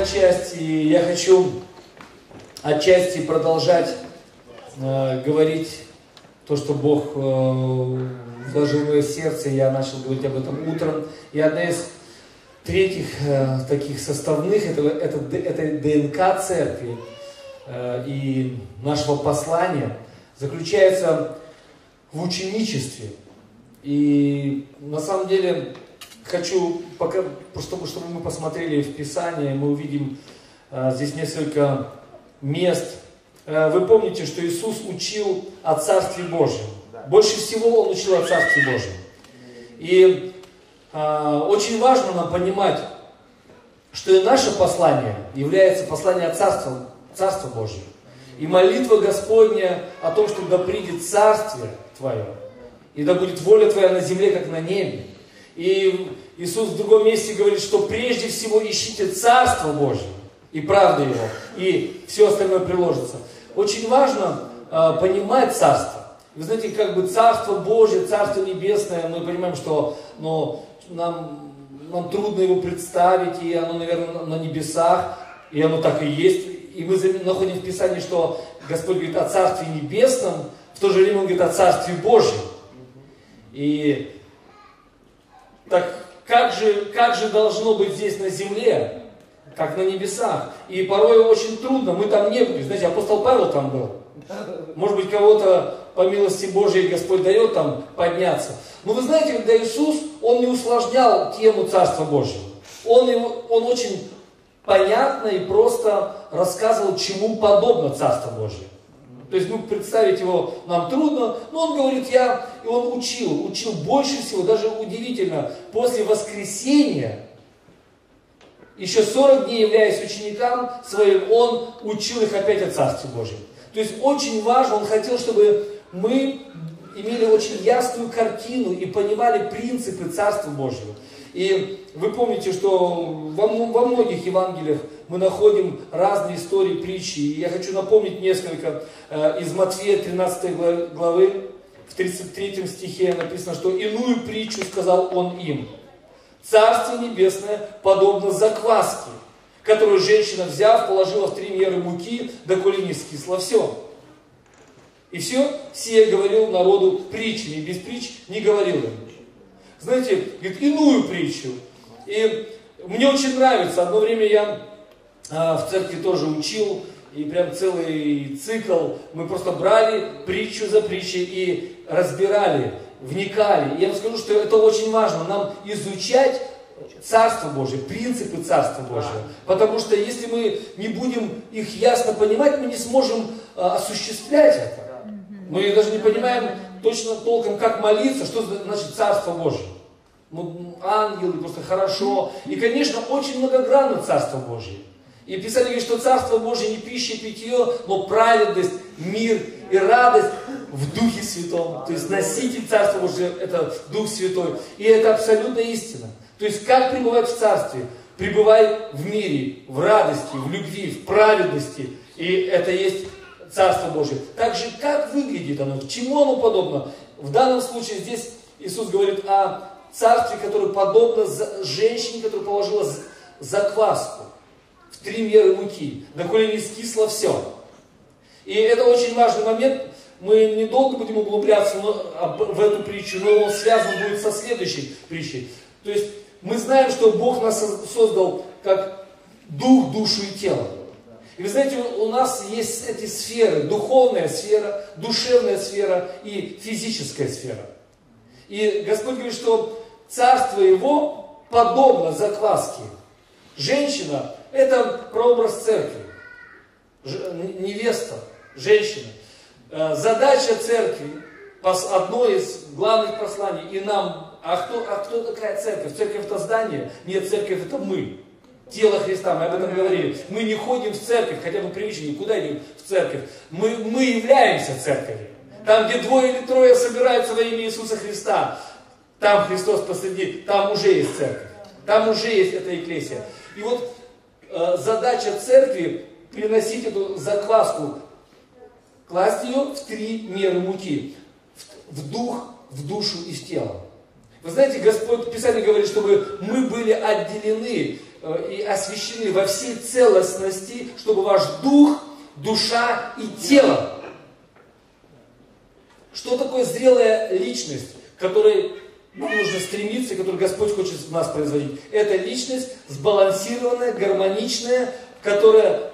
часть, и я хочу отчасти продолжать говорить то, что Бог вложил в мое сердце. Я начал говорить об этом утром. И одна из третьих таких составных, это ДНК церкви и нашего послания, заключается в ученичестве. И на самом деле хочу, чтобы мы посмотрели в Писание, мы увидим здесь несколько мест. Вы помните, что Иисус учил о Царстве Божьем. Больше всего Он учил о Царстве Божьем. И очень важно нам понимать, что и наше послание является посланием Царства Божьего. И молитва Господня о том, что да придет Царствие Твое, и да будет воля Твоя на земле, как на небе. И Иисус в другом месте говорит, что прежде всего ищите Царство Божье и правду Его, и все остальное приложится. Очень важно понимать Царство. Вы знаете, как бы Царство Божье, Царство Небесное, мы понимаем, что нам трудно его представить, и оно, наверное, на небесах, и оно так и есть. И мы находим в Писании, что Господь говорит о Царстве Небесном, в то же время Он говорит о Царстве Божьем. И так как же должно быть здесь на земле, как на небесах? И порой очень трудно, мы там не были. Знаете, апостол Павел там был. Может быть, кого-то по милости Божией Господь дает там подняться. Но вы знаете, когда Иисус, Он не усложнял тему Царства Божьего. Он очень понятно и просто рассказывал, чему подобно Царство Божье. То есть, представить его нам трудно, но он говорит, и он учил больше всего, даже удивительно, после воскресения, еще 40 дней являясь ученикам своим, он учил их опять о Царстве Божьем. То есть, очень важно, он хотел, чтобы мы имели очень ясную картину и понимали принципы Царства Божьего. И вы помните, что во многих Евангелиях мы находим разные истории, притчи. И я хочу напомнить несколько. Из Матфея 13 главы, в 33 стихе написано, что «Иную притчу сказал Он им. Царствие Небесное подобно закваске, которую женщина, взяв, положила в 3 меры муки, доколе не скисло все. И все сие говорил народу притчами, и без притч не говорил им». Знаете, говорит, иную притчу. И мне очень нравится. Одно время я в церкви тоже учил, и прям целый цикл. Мы просто брали притчу за притчей и разбирали, вникали. И я вам скажу, что это очень важно, нам изучать Царство Божие, принципы Царства Божьего. Потому что если мы не будем их ясно понимать, мы не сможем осуществлять это. Мы даже не понимаем точно толком, как молиться, что значит Царство Божие. Ангелы, просто хорошо. И, конечно, очень многогранно Царство Божие. И Писание говорит, что Царство Божие не пища и питье, но праведность, мир и радость в Духе Святом. То есть носитель Царства Божьего – это Дух Святой. И это абсолютно истина. То есть как пребывать в Царстве? Пребывай в мире, в радости, в любви, в праведности. И это есть Царство Божие. Также как выглядит оно? К чему оно подобно? В данном случае здесь Иисус говорит о царстве, которое подобно женщине, которая положила закваску в 3 меры муки, доколе не скисло все. И это очень важный момент. Мы недолго будем углубляться в эту притчу, но он связан будет со следующей притчей. То есть мы знаем, что Бог нас создал как дух, душу и тело. И вы знаете, у нас есть эти сферы: духовная сфера, душевная сфера и физическая сфера. И Господь говорит, что Царство Его подобно закваске. Женщина – это прообраз церкви. Невеста, женщина. Задача церкви, одно из главных посланий, и нам, кто такая церковь? Церковь – это здание? Нет, церковь – это мы. Тело Христа, мы об этом говорили. Мы не ходим в церковь, хотя бы привычно, никуда идем в церковь. Мы являемся церковью. Там, где 2 или 3 собираются во имя Иисуса Христа, там Христос посреди, там уже есть церковь. Там уже есть эта экклесия. И вот задача церкви приносить эту закваску, класть ее в 3 меры муки, в дух, в душу и в тело. Вы знаете, Господь, Писание говорит, чтобы мы были отделены и освящены во всей целостности, чтобы ваш дух, душа и тело. Что такое зрелая личность, к которой нам нужно стремиться, которую Господь хочет в нас производить? Это личность сбалансированная, гармоничная, которая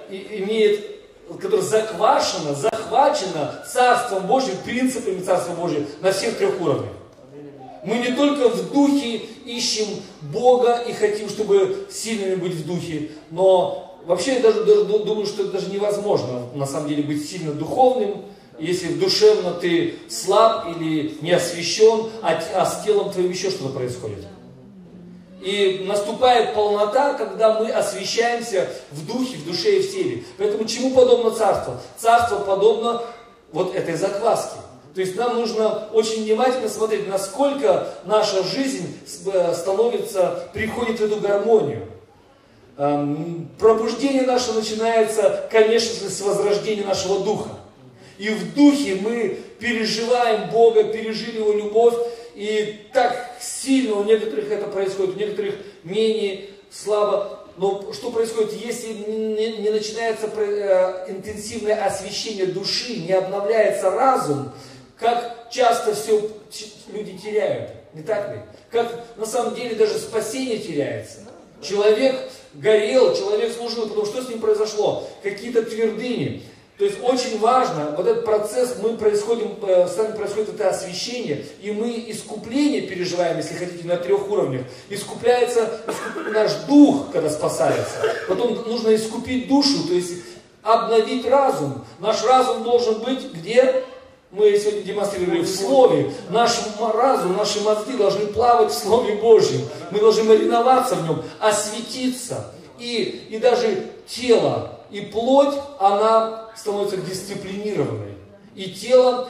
захвачена Царством Божьим, принципами Царства Божьего на всех 3 уровнях. Мы не только в духе ищем Бога и хотим, чтобы сильными быть в духе, но вообще я даже думаю, что это даже невозможно на самом деле быть сильно духовным, если душевно ты слаб или не освящен, а с телом твоим еще что-то происходит. И наступает полнота, когда мы освящаемся в духе, в душе и в теле. Поэтому чему подобно царство? Царство подобно вот этой закваске. То есть нам нужно очень внимательно смотреть, насколько наша жизнь приходит в эту гармонию. Пробуждение наше начинается, конечно же, с возрождения нашего духа. И в духе мы переживаем Бога, пережили Его любовь. И так сильно у некоторых это происходит, у некоторых менее слабо. Но что происходит, если не начинается интенсивное освящение души, не обновляется разум, как часто все люди теряют, не так ли? Как на самом деле даже спасение теряется. Человек горел, человек служил, потому что с ним произошло? Какие-то твердыни. То есть очень важно, вот этот процесс, с нами происходит это освящение, и мы искупление переживаем, если хотите, на 3 уровнях. Искупляется наш дух, когда спасается. Потом нужно искупить душу, то есть обновить разум. Наш разум должен быть где? Мы сегодня демонстрировали в Слове. Наш разум, наши мозги должны плавать в Слове Божьем. Мы должны мариноваться в нем, осветиться. И даже тело и плоть, она становится дисциплинированной. И тело,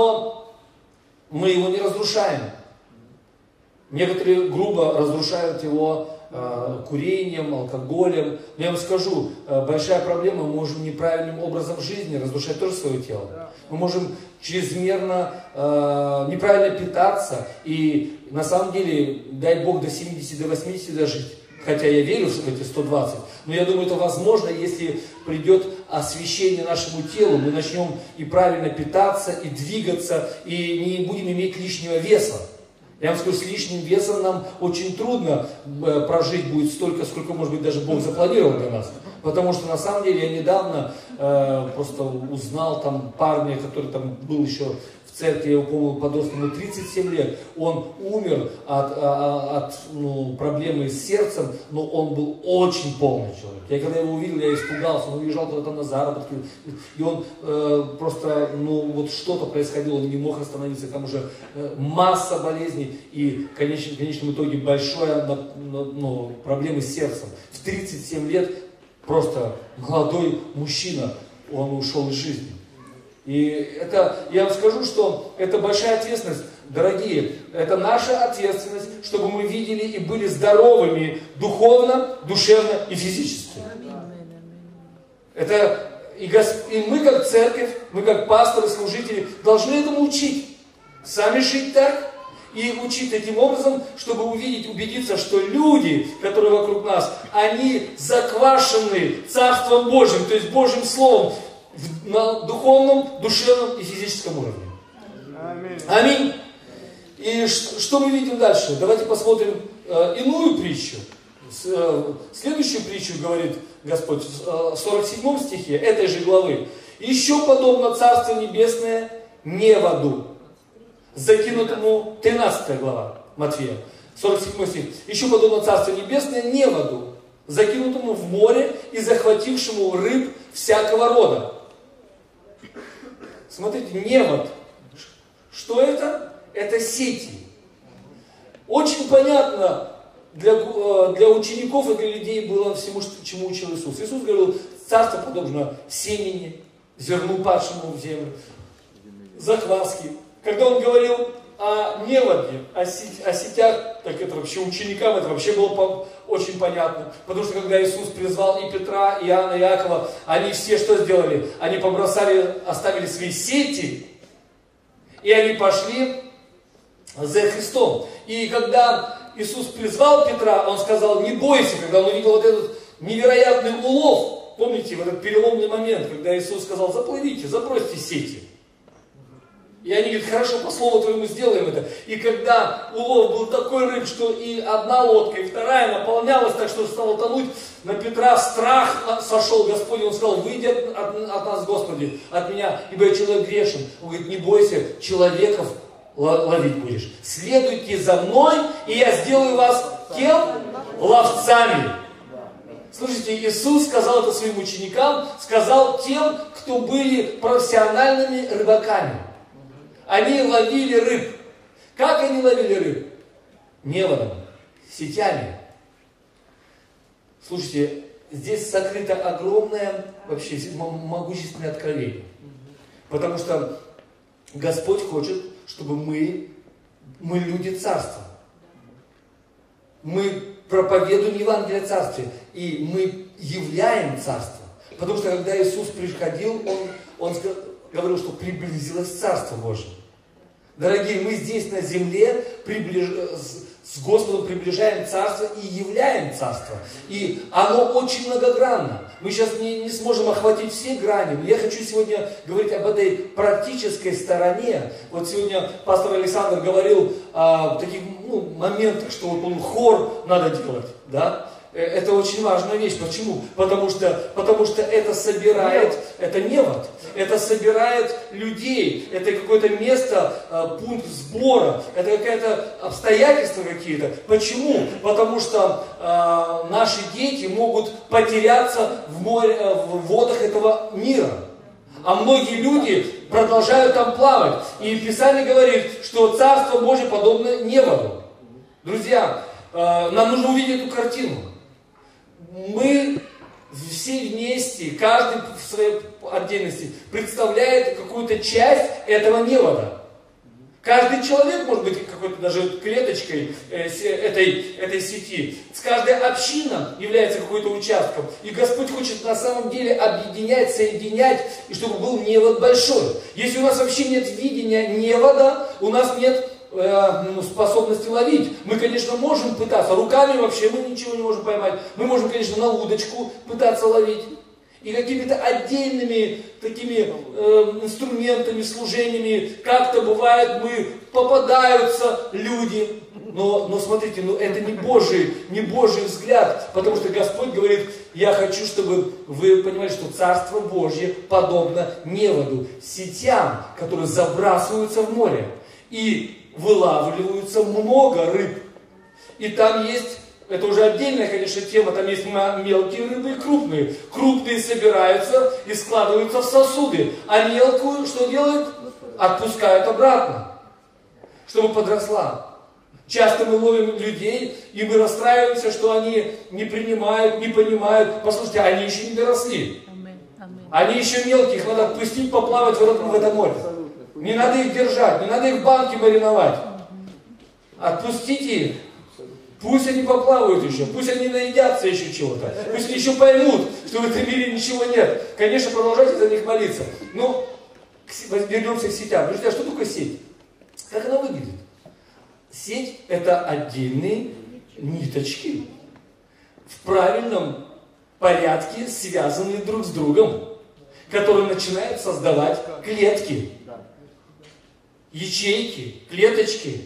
мы его не разрушаем. Некоторые грубо разрушают его курением, алкоголем. Но я вам скажу, большая проблема, мы можем неправильным образом жизни разрушать тоже свое тело. Мы можем чрезмерно неправильно питаться. И на самом деле, дай Бог, до 70, до 80 дожить. Хотя я верю в эти 120. Но я думаю, это возможно, если придет освящение нашему телу. Мы начнем и правильно питаться, и двигаться, и не будем иметь лишнего веса. Я вам скажу, с лишним весом нам очень трудно прожить будет столько, сколько, может быть, даже Бог запланировал для нас. Потому что, на самом деле, я недавно просто узнал там парня, который там был еще в церкви, я его помнил, подросток, ему 37 лет. Он умер от проблемы с сердцем, но он был очень полный человек. Я когда его увидел, я испугался, он уезжал куда-то на заработки, и он просто, вот что-то происходило, он не мог остановиться, там уже масса болезней, и в конечном итоге большая проблемы с сердцем. В 37 лет просто молодой мужчина, он ушел из жизни. И это, я вам скажу, что это большая ответственность, дорогие, это наша ответственность, чтобы мы видели и были здоровыми духовно, душевно и физически. Это, и мы как церковь, мы как пасторы, служители должны этому учить. Сами жить так и учить таким образом, чтобы убедиться, что люди, которые вокруг нас, они заквашены Царством Божьим, то есть Божьим Словом, на духовном, душевном и физическом уровне. Аминь. И что мы видим дальше? Давайте посмотрим иную притчу. Следующую притчу говорит Господь в 47 стихе этой же главы. Еще подобно Царство Небесное неводу, закинутому, 13 глава Матфея, 47 стих. Еще подобно Царство Небесное неводу, закинутому в море и захватившему рыб всякого рода. Смотрите, невод. Что это? Это сети. Очень понятно для учеников и для людей было всему, чему учил Иисус. Иисус говорил, царство подобно семени, зерну падшему в землю, закваске. Когда Он говорил о неводе, о сетях, так это вообще ученикам это вообще было очень понятно. Потому что когда Иисус призвал и Петра, и Иоанна, и Иакова, они все что сделали? Они оставили свои сети, и они пошли за Христом. И когда Иисус призвал Петра, Он сказал, не бойся, когда Он увидел вот этот невероятный улов. Помните, в этот переломный момент, когда Иисус сказал, заплывите, забросьте сети. И они говорят, хорошо, по слову твоему сделаем это. И когда улов был такой рыб, что и одна лодка, и вторая наполнялась, так что стало тонуть, на Петра страх сошел Господь, он сказал, выйди от нас, Господи, от меня, ибо я человек грешен. Он говорит, не бойся, человеков ловить будешь. Следуйте за мной, и я сделаю вас кем? Ловцами. Слушайте, Иисус сказал это своим ученикам, сказал тем, кто были профессиональными рыбаками. Они ловили рыб. Как они ловили рыб? Неводом, сетями. Слушайте, здесь сокрыто огромное, вообще могущественное откровение. Потому что Господь хочет, чтобы мы люди Царства. Мы проповедуем Евангелие Царствия, и мы являем Царство. Потому что когда Иисус приходил, Он говорил, что приблизилось Царство Божие. Дорогие, мы здесь на земле с Господом приближаем Царство и являем Царство. И оно очень многогранно. Мы сейчас не сможем охватить все грани. Но я хочу сегодня говорить об этой практической стороне. Вот сегодня пастор Александр говорил о таких моментах, что вот хор надо делать. Да? Это очень важная вещь. Почему? Потому что это собирает, это невод, это собирает людей, это какое-то место, пункт сбора, это какое-то обстоятельства какие-то. Почему? Потому что наши дети могут потеряться в водах этого мира. А многие люди продолжают там плавать. И Писание говорит, что Царство Божие подобно неводу. Друзья, нам нужно увидеть эту картину. Мы все вместе, каждый в своей отдельности, представляет какую-то часть этого невода. Каждый человек может быть какой-то даже клеточкой этой сети. Каждая община является какой-то участком. И Господь хочет на самом деле объединять, соединять, и чтобы был невод большой. Если у нас вообще нет видения невода, у нас нет способности ловить. Мы, конечно, можем пытаться. Руками вообще мы ничего не можем поймать. Мы можем, конечно, на удочку пытаться ловить. И какими-то отдельными такими инструментами, служениями, как-то бывает, попадаются люди. Но смотрите, это не Божий взгляд. Потому что Господь говорит, я хочу, чтобы вы понимали, что Царство Божье подобно неводу, сетям, которые забрасываются в море. И вылавливаются много рыб. И там есть, это уже отдельная, конечно, тема, там есть мелкие рыбы и крупные. Крупные собираются и складываются в сосуды. А мелкую что делают? Отпускают обратно, чтобы подросла. Часто мы ловим людей, и мы расстраиваемся, что они не принимают, не понимают. Послушайте, они еще не доросли. Они еще мелкие, их надо отпустить, поплавать в это море. Не надо их держать, не надо их в банке мариновать. Отпустите их. Пусть они поплавают еще, пусть они наедятся еще чего-то. Пусть они еще поймут, что в этом мире ничего нет. Конечно, продолжайте за них молиться. Но вернемся к сетям. Друзья, что такое сеть? Как она выглядит? Сеть – это отдельные ниточки, в правильном порядке связанные друг с другом, которые начинают создавать клетки. Ячейки, клеточки,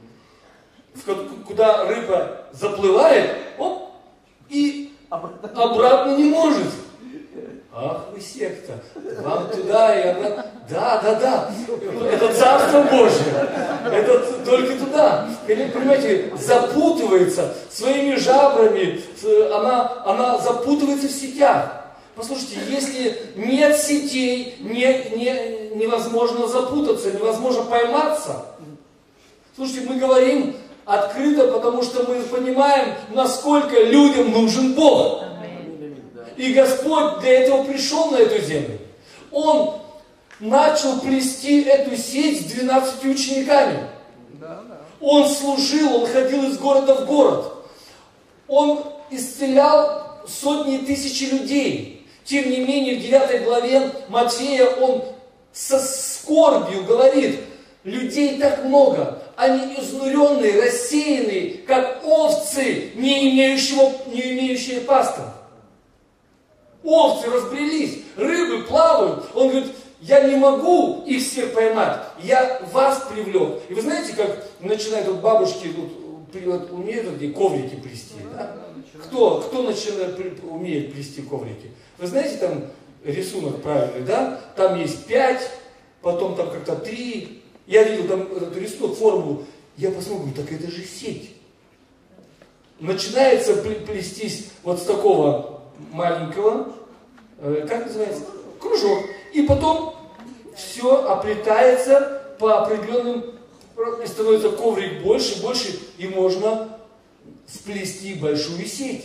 куда рыба заплывает, и обратно не может. Ах вы секта, вам туда и обратно. Да, это Царство Божие, это только туда. Понимаете, запутывается своими жабрами, она запутывается в сетях. Послушайте, если нет сетей, невозможно запутаться, невозможно пойматься. Слушайте, мы говорим открыто, потому что мы понимаем, насколько людям нужен Бог. И Господь для этого пришел на эту землю. Он начал плести эту сеть с 12 учениками. Он служил, он ходил из города в город. Он исцелял сотни тысяч людей. Тем не менее, в 9 главе Матфея он со скорбью говорит, людей так много, они изнуренные, рассеянные, как овцы, не имеющие пастора. Овцы разбрелись, рыбы плавают. Он говорит, я не могу их всех поймать, я вас привлек. И вы знаете, как начинают вот бабушки умеют где коврики плести, да? Кто умеет плести коврики? Вы знаете, там рисунок правильный, да? Там есть 5, потом там как-то 3. Я видел там этот рисунок, формулу. Я посмотрел, так это же сеть. Начинается плестись вот с такого маленького, как называется, кружок. И потом все оплетается по определенным, и становится коврик больше, больше, и можно сплести большую сеть.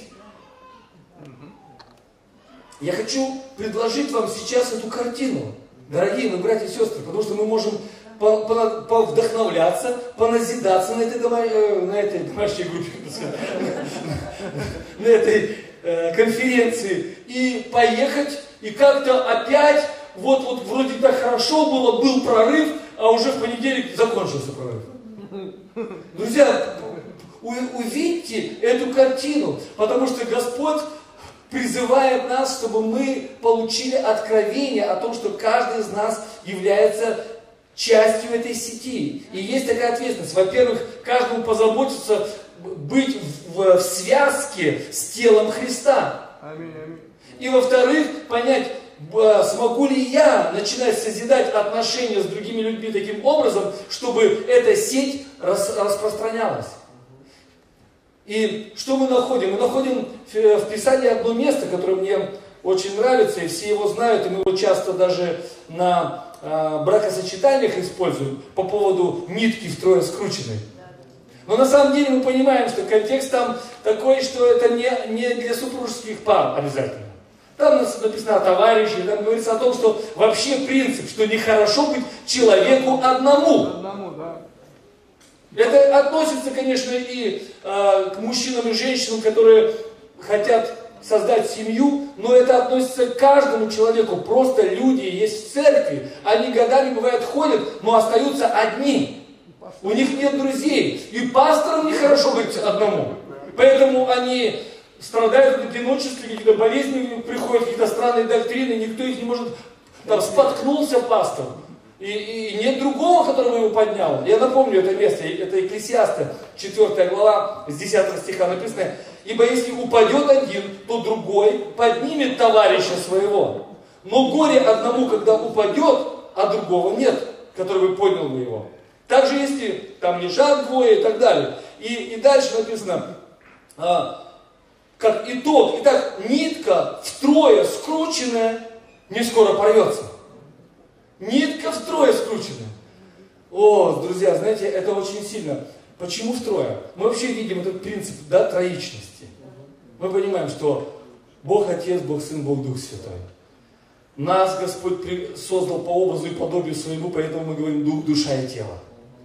Я хочу предложить вам сейчас эту картину, дорогие мои братья и сестры, потому что мы можем повдохновляться, поназидаться на этой домашней группе, на этой конференции, и поехать, и как-то опять, вот вроде так хорошо было, был прорыв, а уже в понедельник закончился прорыв. Друзья, увидьте эту картину, потому что Господь призывает нас, чтобы мы получили откровение о том, что каждый из нас является частью этой сети. И есть такая ответственность. Во-первых, каждому позаботиться быть в связке с телом Христа. И во-вторых, понять, смогу ли я начинать созидать отношения с другими людьми таким образом, чтобы эта сеть распространялась. И что мы находим? Мы находим в Писании одно место, которое мне очень нравится, и все его знают, и мы его часто даже на бракосочетаниях используем по поводу нитки втрое скрученной. Но на самом деле мы понимаем, что контекст там такой, что это не для супружеских пар обязательно. Там написано о товарищах, там говорится о том, что вообще принцип, что нехорошо быть человеку одному. Это относится, конечно, и к мужчинам и женщинам, которые хотят создать семью, но это относится к каждому человеку. Просто люди есть в церкви, они годами, бывает, ходят, но остаются одни. У них нет друзей. И пасторам нехорошо быть одному. Поэтому они страдают от одиночества, какие-то болезни приходят, какие-то странные доктрины, никто их не может... Там споткнулся пастор. И нет другого, которого его поднял. Я напомню это место, это Екклесиаста, 4 глава, с 10 стиха написано: «Ибо если упадет один, то другой поднимет товарища своего. Но горе одному, когда упадет, а другого нет, который бы поднял бы его. Также если там лежат двое и так далее». И дальше написано, как итог, итак, нитка втрое скрученная не скоро порвется. Нитка втрое скручена. О, друзья, знаете, это очень сильно. Почему втрое? Мы вообще видим этот принцип, да, троичности. Мы понимаем, что Бог Отец, Бог Сын, Бог Дух Святой. Нас Господь создал по образу и подобию своему, поэтому мы говорим дух, душа и тело.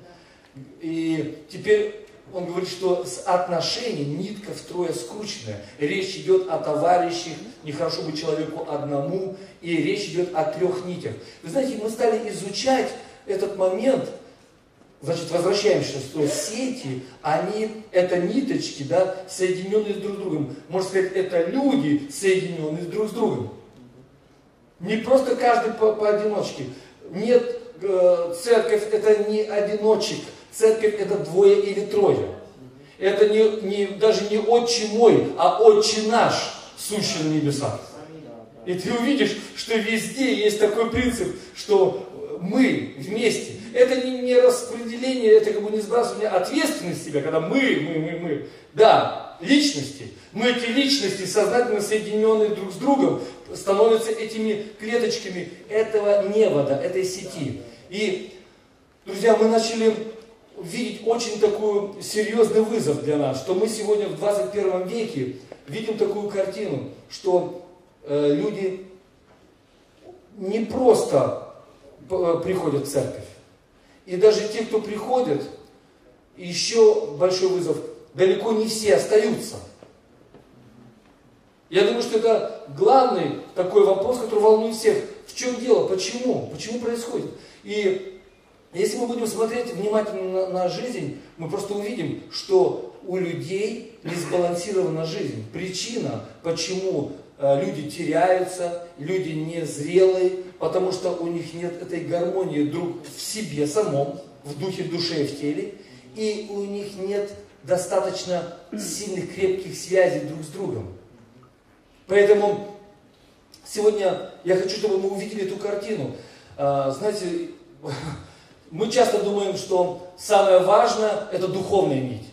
И теперь он говорит, что с отношений нитка втрое скрученная. Речь идет о товарищах, нехорошо быть человеку одному, и речь идет о 3 нитях. Вы знаете, мы стали изучать этот момент, значит, возвращаемся, что сети, это ниточки, да, соединенные друг с другом. Можно сказать, это люди, соединенные друг с другом. Не просто каждый поодиночке. Нет, церковь это не одиночек. Церковь это 2 или 3. Это даже не отче мой, а отче наш, сущий на небесах. И ты увидишь, что везде есть такой принцип, что мы вместе. Это не распределение, это как бы не сбрасывание ответственности себя, когда мы. Да, личности. Но эти личности, сознательно соединенные друг с другом, становятся этими клеточками этого невода, этой сети. И, друзья, мы начали видеть очень такой серьезный вызов для нас, что мы сегодня в 21 веке видим такую картину, что люди не просто приходят в церковь. И даже те, кто приходят, еще большой вызов, далеко не все остаются. Я думаю, что это главный такой вопрос, который волнует всех. В чем дело? Почему? Почему происходит? И Если мы будем смотреть внимательно на жизнь, мы просто увидим, что у людей не сбалансирована жизнь. Причина, почему люди теряются, люди незрелые, потому что у них нет этой гармонии друг в себе самом, в духе, в душе и в теле, и у них нет достаточно сильных, крепких связей друг с другом. Поэтому сегодня я хочу, чтобы мы увидели эту картину. Знаете, мы часто думаем, что самое важное – это духовная нить.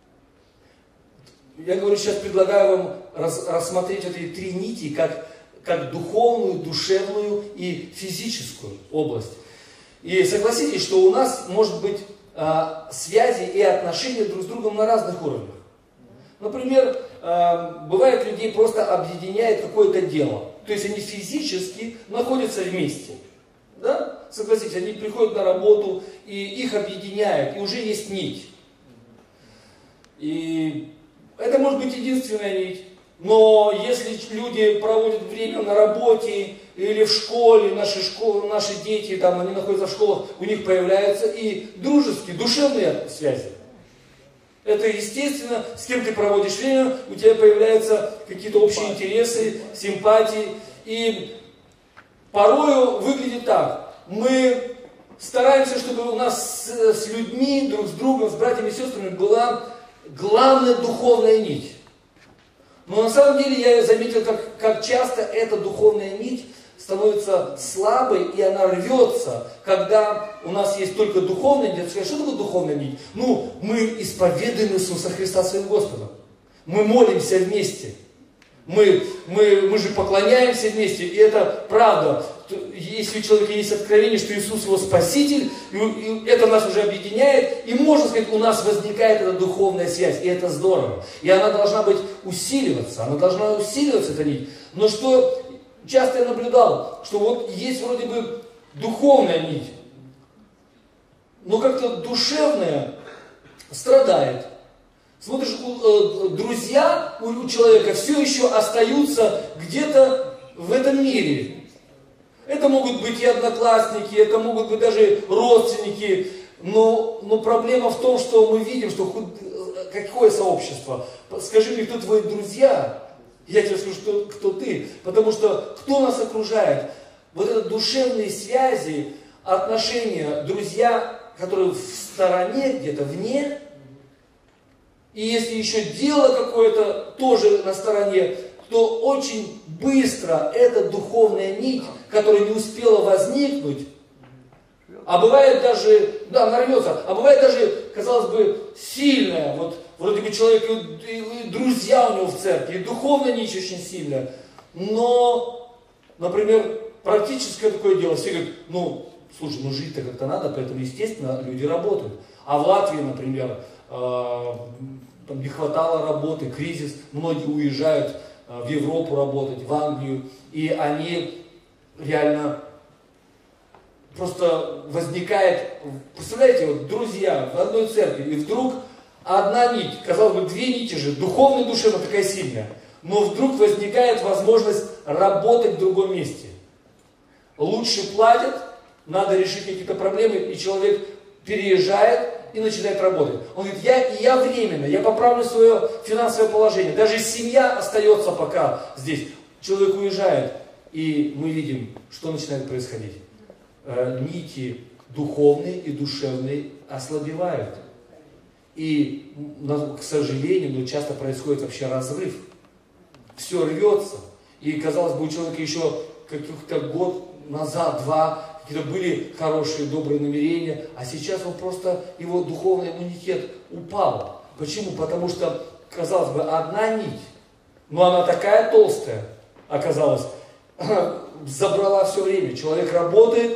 Я говорю, сейчас предлагаю вам рассмотреть эти три нити как духовную, душевную и физическую область. И согласитесь, что у нас может быть связи и отношения друг с другом на разных уровнях. Например, бывает, людей просто объединяет какое-то дело. То есть они физически находятся вместе. Да? Согласитесь, они приходят на работу, и их объединяет, и уже есть нить. И это может быть единственная нить. Но если люди проводят время на работе или в школе, наши дети, там, они находятся в школах, у них появляются и дружеские, душевные связи. Это естественно, с кем ты проводишь время, у тебя появляются какие-то общие интересы, симпатии. И порою выглядит так. Мы стараемся, чтобы у нас с людьми, друг с другом, с братьями и сестрами была главная духовная нить. Но на самом деле я заметил, как часто эта духовная нить становится слабой, и она рвется, когда у нас есть только духовная нить. Что такое духовная нить? Ну, мы исповедуем Иисуса Христа своим Господом. Мы молимся вместе. Мы же поклоняемся вместе, и это правда. Если у человека есть откровение, что Иисус его Спаситель, и это нас уже объединяет, и можно сказать, у нас возникает эта духовная связь, и это здорово. И она должна усиливаться, эта нить. Но что часто я наблюдал, что вот есть вроде бы духовная нить, но как-то душевная страдает. Смотришь, друзья у человека все еще остаются где-то в этом мире. Это могут быть и одноклассники, это могут быть даже родственники. Но проблема в том, что мы видим, что какое сообщество. Скажи мне, кто твои друзья? Я тебе скажу, кто ты. Потому что кто нас окружает? Вот это душевные связи, отношения, друзья, которые в стороне, где-то вне. И если еще дело какое-то тоже на стороне, то очень быстро эта духовная нить, которая не успела возникнуть, а бывает даже, да, нарвется, а бывает даже, казалось бы, сильная, вот вроде бы человек, и друзья у него в церкви, и духовная нить очень сильная, но, например, практическое такое дело, все говорят, слушай, жить-то как-то надо, поэтому, естественно, люди работают. А в Латвии, например, там не хватало работы, кризис, многие уезжают в Европу работать, в Англию, и они реально просто возникает, представляете, вот друзья в одной церкви, и вдруг одна нить, казалось бы, две нити же, духовная, душевная, такая сильная, но вдруг возникает возможность работать в другом месте. Лучше платят, надо решить какие-то проблемы, и человек переезжает и начинает работать. Он говорит, я временно, я поправлю свое финансовое положение. Даже семья остается пока здесь. Человек уезжает, и мы видим, что начинает происходить. Нити духовные и душевные ослабевают. И, к сожалению, часто происходит вообще разрыв. Все рвется. И, казалось бы, у человека еще каких-то год назад, два, какие-то были хорошие, добрые намерения, а сейчас он просто, его духовный иммунитет упал. Почему? Потому что, казалось бы, одна нить, но она такая толстая оказалась, забрала все время. Человек работает,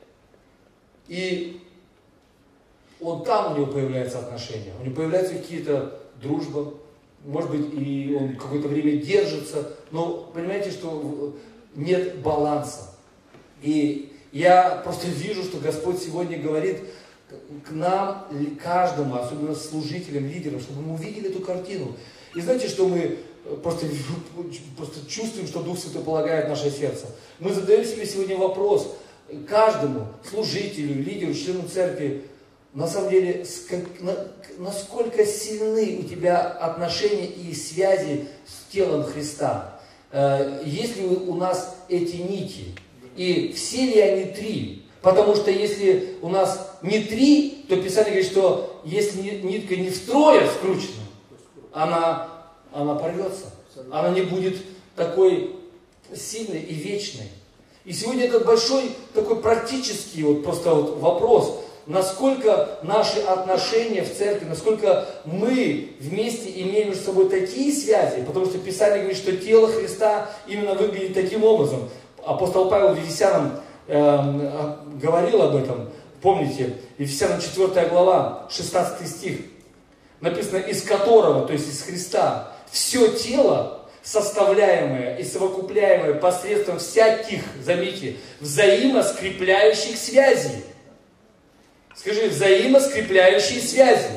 и там у него появляются отношения, у него появляются какие-то дружбы, может быть, и он какое-то время держится, но понимаете, что нет баланса. И я просто вижу, что Господь сегодня говорит к нам, каждому, особенно служителям, лидерам, чтобы мы увидели эту картину. И знаете, что мы просто чувствуем, что Дух Святой полагает в наше сердце? Мы задаем себе сегодня вопрос, каждому служителю, лидеру, члену церкви, на самом деле, насколько сильны у тебя отношения и связи с телом Христа. Есть ли у нас эти нити? И все ли они три? Потому что если у нас не три, то Писание говорит, что если нитка не втрое скручена, она порвется. Она не будет такой сильной и вечной. И сегодня это большой такой практический просто вопрос. Насколько наши отношения в церкви, насколько мы вместе имеем между собой такие связи, потому что Писание говорит, что тело Христа именно выглядит таким образом. Апостол Павел в Ефесянам говорил об этом, помните, Ефесянам 4 глава, 16 стих, написано, из которого, то есть из Христа, все тело, составляемое и совокупляемое посредством всяких, заметьте, взаимоскрепляющих связей. Скажи, взаимоскрепляющие связи.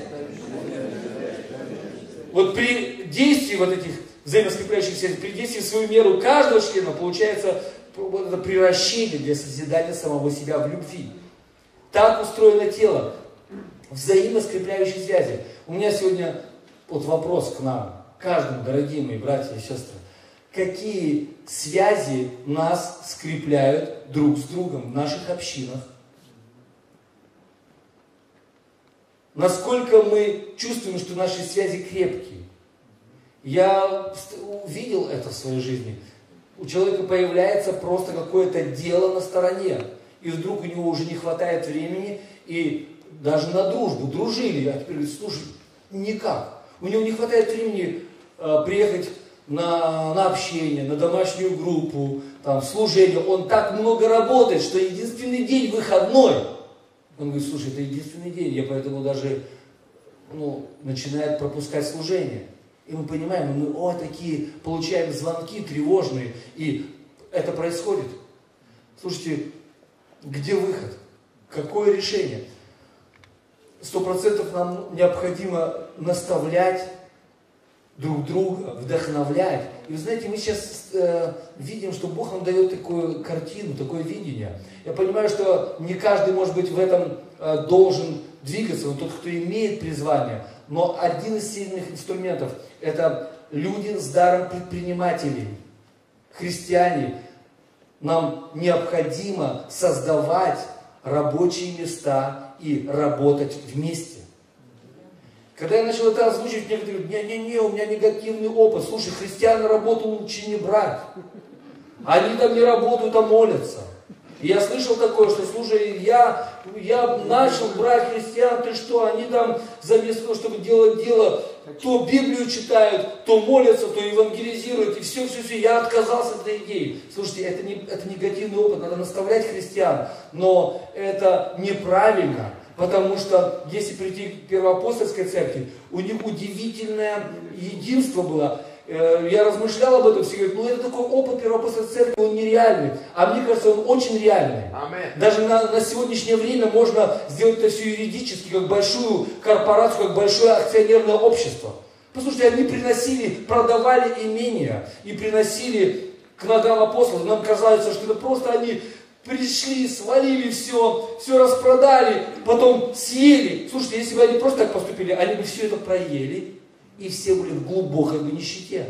Вот при действии вот этих взаимоскрепляющих связей, при действии в свою меру каждого члена получается это превращение для созидания самого себя в любви. Так устроено тело. Взаимоскрепляющие связи. У меня сегодня вопрос к нам, каждому, дорогие мои братья и сестры. Какие связи нас скрепляют друг с другом в наших общинах? Насколько мы чувствуем, что наши связи крепкие? Я увидел это в своей жизни. У человека появляется просто какое-то дело на стороне. И вдруг у него уже не хватает времени. И даже на дружбу. Дружили. А теперь говорит, слушай, никак. У него не хватает времени приехать на общение, на домашнюю группу, в служение. Он так много работает, что единственный день выходной. Он говорит, слушай, это единственный день. Я поэтому даже начинает пропускать служение. И мы понимаем, мы такие получаем звонки тревожные, и это происходит. Слушайте, где выход? Какое решение? 100% нам необходимо наставлять друг друга, вдохновлять. И вы знаете, мы сейчас видим, что Бог нам дает такую картину, такое видение. Я понимаю, что не каждый, может быть, в этом должен двигаться, но тот, кто имеет призвание. Но один из сильных инструментов – это люди с даром предпринимателей, христиане. Нам необходимо создавать рабочие места и работать вместе. Когда я начал это озвучивать, некоторые говорят, не, у меня негативный опыт. Слушай, христиан на работу лучше не брать. Они там не работают, а молятся. И я слышал такое, что, слушай, я начал брать христиан, ты что, они там вместо того, чтобы делать дело, то Библию читают, то молятся, то евангелизируют, и все. Я отказался от этой идеи. Слушайте, это негативный опыт, надо наставлять христиан, но это неправильно. Потому что, если прийти к Первоапостольской церкви, у них удивительное единство было. Я размышлял об этом, все говорят, это такой опыт Первоапостольской церкви, он нереальный. А мне кажется, он очень реальный. Amen. Даже на сегодняшнее время можно сделать это все юридически, как большую корпорацию, как большое акционерное общество. Послушайте, они продавали имения и приносили к ногам апостолов. Нам казалось, что это просто они пришли, свалили все распродали, потом съели. Слушайте, если бы они просто так поступили, они бы все это проели, и все были в глубокой нищете.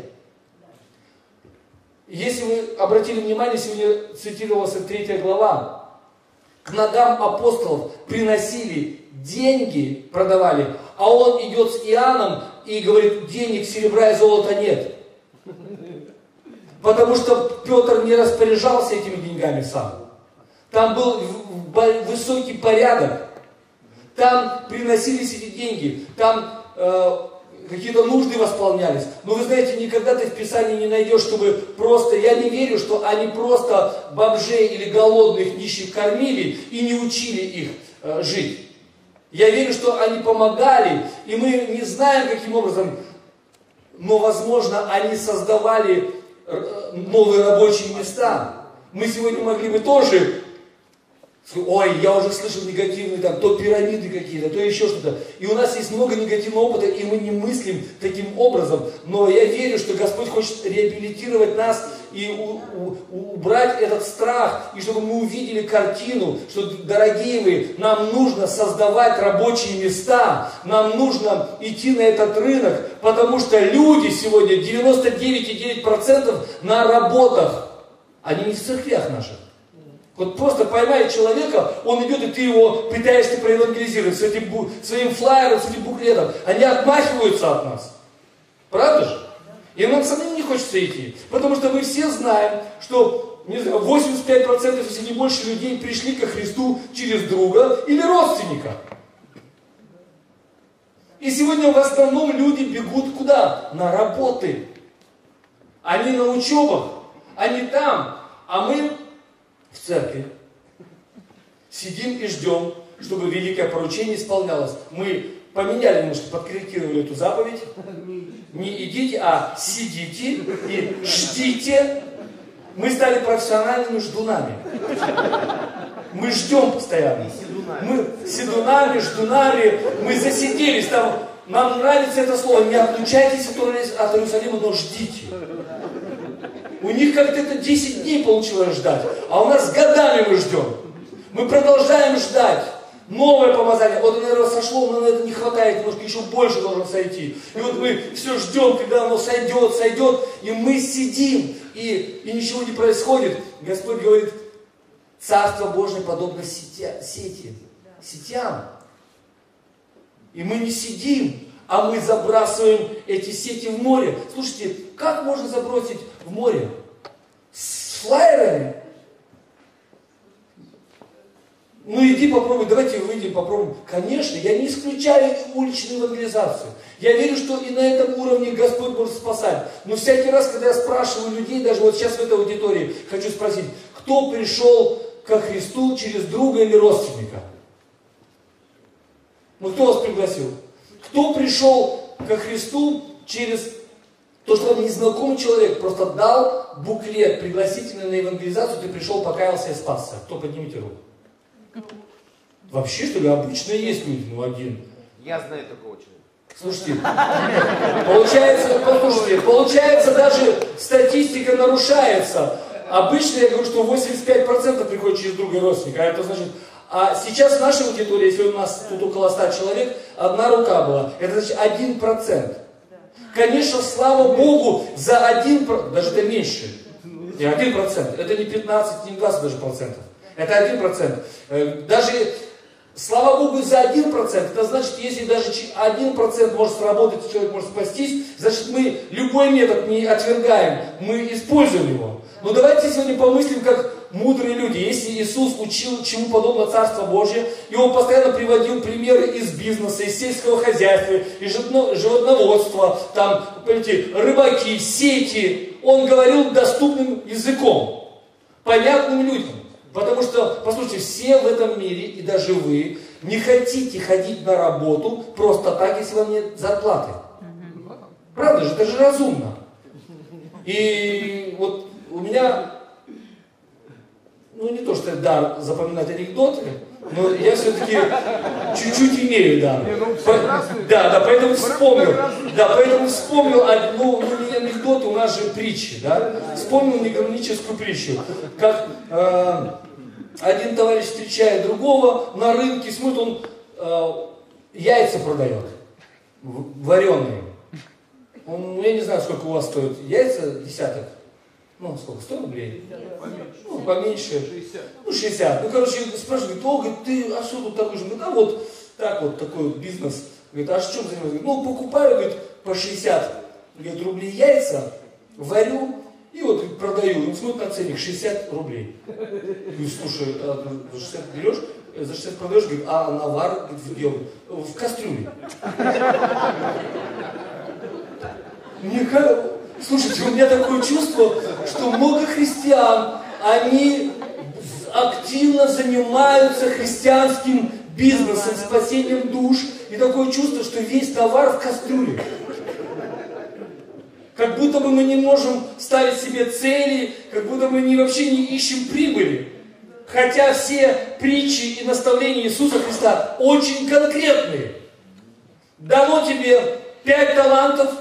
Если вы обратили внимание, сегодня цитировалась 3 глава, к ногам апостолов приносили деньги, продавали, а он идет с Иоанном и говорит, денег, серебра и золота нет. Потому что Петр не распоряжался этими деньгами сам. Там был высокий порядок. Там приносились эти деньги. Там какие-то нужды восполнялись. Но вы знаете, никогда ты в Писании не найдешь, чтобы просто... Я не верю, что они просто бомжей или голодных нищих кормили и не учили их жить. Я верю, что они помогали, и мы не знаем, каким образом, но, возможно, они создавали новые рабочие места. Мы сегодня могли бы тоже Ой, я уже слышал негативные, там, то пирамиды какие-то, то еще что-то. И у нас есть много негативного опыта, и мы не мыслим таким образом. Но я верю, что Господь хочет реабилитировать нас и убрать этот страх, и чтобы мы увидели картину, что, дорогие вы, нам нужно создавать рабочие места, нам нужно идти на этот рынок, потому что люди сегодня, 99,9% на работах, они не в церквях наших. Вот просто поймай человека, он идет, и ты его пытаешься проевангелизировать с этим своим флаером, с этим буклетом. Они отмахиваются от нас. Правда же? И нам самим не хочется идти. Потому что мы все знаем, что, не знаю, 85%, если не больше людей, пришли ко Христу через друга или родственника. И сегодня в основном люди бегут куда? На работы. Они на учебах, они там, а мы в церкви сидим и ждем, чтобы великое поручение исполнялось. Мы поменяли немножко, подкорректировали эту заповедь. Не идите, а сидите и ждите. Мы стали профессиональными ждунами. Мы ждем постоянно. Мы седунами, ждунами, мы засиделись там. Нам нравится это слово. Не отлучайтесь от Иерусалима, но ждите. У них как-то это 10 дней получилось ждать, а у нас годами мы ждем. Мы продолжаем ждать. Новое помазание. Вот, наверное, сошло, но на это не хватает, немножко еще больше должно сойти. И вот мы все ждем, когда оно сойдет, и мы сидим, и ничего не происходит. Господь говорит, Царство Божие подобно сетям. И мы не сидим, а мы забрасываем эти сети в море. Слушайте, как можно забросить в море? С флайерами? Ну иди попробуй, давайте выйдем, попробуем. Конечно, я не исключаю уличную евангелизацию. Я верю, что и на этом уровне Господь может спасать. Но всякий раз, когда я спрашиваю людей, даже вот сейчас в этой аудитории, хочу спросить, кто пришел ко Христу через друга или родственника? Ну кто вас пригласил? Кто пришел ко Христу через то, что он незнакомый человек, просто дал буклет пригласительный на евангелизацию, ты пришел, покаялся и спасся? Кто, поднимите руку? Вообще, что ли, обычно есть люди, ну один. Я знаю такого человека. Слушайте, получается даже статистика нарушается. Обычно я говорю, что 85% приходит через друга и родственника, а это значит... А сейчас в нашей аудитории, если у нас тут около 100 человек, одна рука была, это значит 1%. Конечно, слава Богу, за 1%, даже это меньше, не 1%, это не 15, не 20 даже процентов, это 1%. Даже, слава Богу, за 1%, это значит, если даже 1% может сработать, человек может спастись, значит мы любой метод не отвергаем, мы используем его. Но давайте сегодня помыслим, как мудрые люди. Если Иисус учил, чему подобно Царство Божье, и Он постоянно приводил примеры из бизнеса, из сельского хозяйства, из животноводства, там, понимаете, рыбаки, сети, Он говорил доступным языком, понятным людям. Потому что, послушайте, все в этом мире, и даже вы, не хотите ходить на работу просто так, если вам нет зарплаты. Правда же? Это же разумно. И вот у меня, ну не то, что дар запоминать анекдоты, но я все-таки чуть-чуть имею дар. Да, поэтому вспомнил. Да, поэтому вспомнил, ну не анекдоты, у нас же притчи, да. Вспомнил неграническую притчу, как один товарищ встречает другого на рынке, смотрит, он яйца продает, вареные. Он, я не знаю, сколько у вас стоит яйца, десяток. Ну, сколько? 100 рублей? Ну, поменьше. 60. Ну, 60. Ну, короче, спрашивает, говорит, ты, а что тут такой же? Говорит, а вот так вот, такой вот бизнес. Говорит, а что занимаешься? Говорит, ну, покупаю, говорит, по 60 говорит, рублей яйца, варю и вот продаю. Он смотрит на ценник, 60 рублей. Говорит, слушай, за 60 берешь, за 60 продаешь, говорит, а навар где? В кастрюле. Слушайте, у меня такое чувство, что много христиан, они активно занимаются христианским бизнесом, спасением душ, и такое чувство, что весь товар в кастрюле. Как будто бы мы не можем ставить себе цели, как будто мы вообще не ищем прибыли. Хотя все притчи и наставления Иисуса Христа очень конкретные. Дано тебе 5 талантов,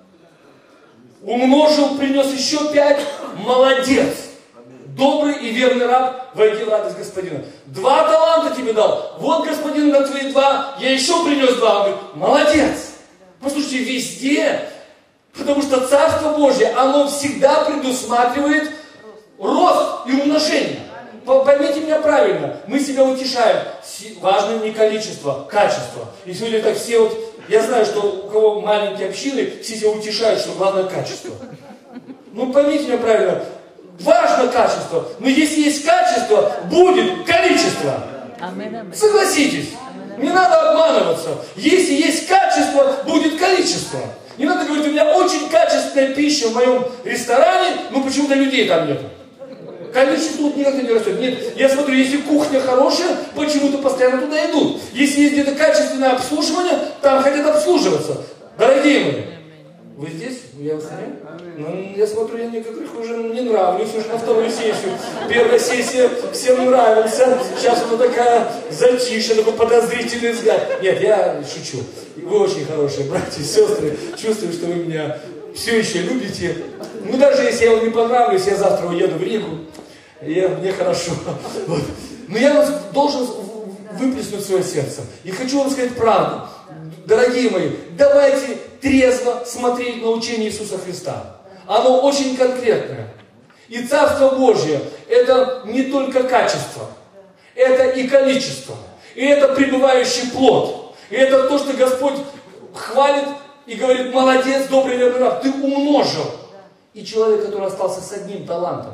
умножил, принес еще 5, молодец. Добрый и верный раб, войди в радость Господина. 2 таланта тебе дал. Вот, господин, на твои 2, я еще принес 2. Он говорит, молодец. Послушайте, везде, потому что Царство Божье, оно всегда предусматривает рост и умножение. Поймите меня правильно, мы себя утешаем. Важно не количество, качество. И сегодня так все вот, я знаю, что у кого маленькие общины, все себя утешают, что главное качество. Ну поймите меня правильно, важно качество, но если есть качество, будет количество. Согласитесь, не надо обманываться. Если есть качество, будет количество. Не надо говорить, у меня очень качественная пища в моем ресторане, но почему-то людей там нет. Количество тут никогда не растет. Нет, я смотрю, если кухня хорошая, почему-то постоянно туда идут. Если есть где-то качественное обслуживание, там хотят обслуживаться. Дорогие мои, вы здесь? Я вас ну, я смотрю, я некоторых уже не нравлюсь, уже на вторую сессию. Первая сессия всем нравится. Сейчас она такая затишье, такой подозрительный взгляд. Нет, я шучу. Вы очень хорошие братья и сестры. Чувствую, что вы меня все еще любите. Ну, даже если я вам не понравлюсь, я завтра уеду в Ригу. Мне хорошо. Вот. Но я должен выплеснуть свое сердце. И хочу вам сказать правду. Дорогие мои, давайте трезво смотреть на учение Иисуса Христа. Оно очень конкретное. И Царство Божье – это не только качество, это и количество. И это пребывающий плод. И это то, что Господь хвалит и говорит, молодец, добрый верный раб, ты умножил. И человек, который остался с одним талантом,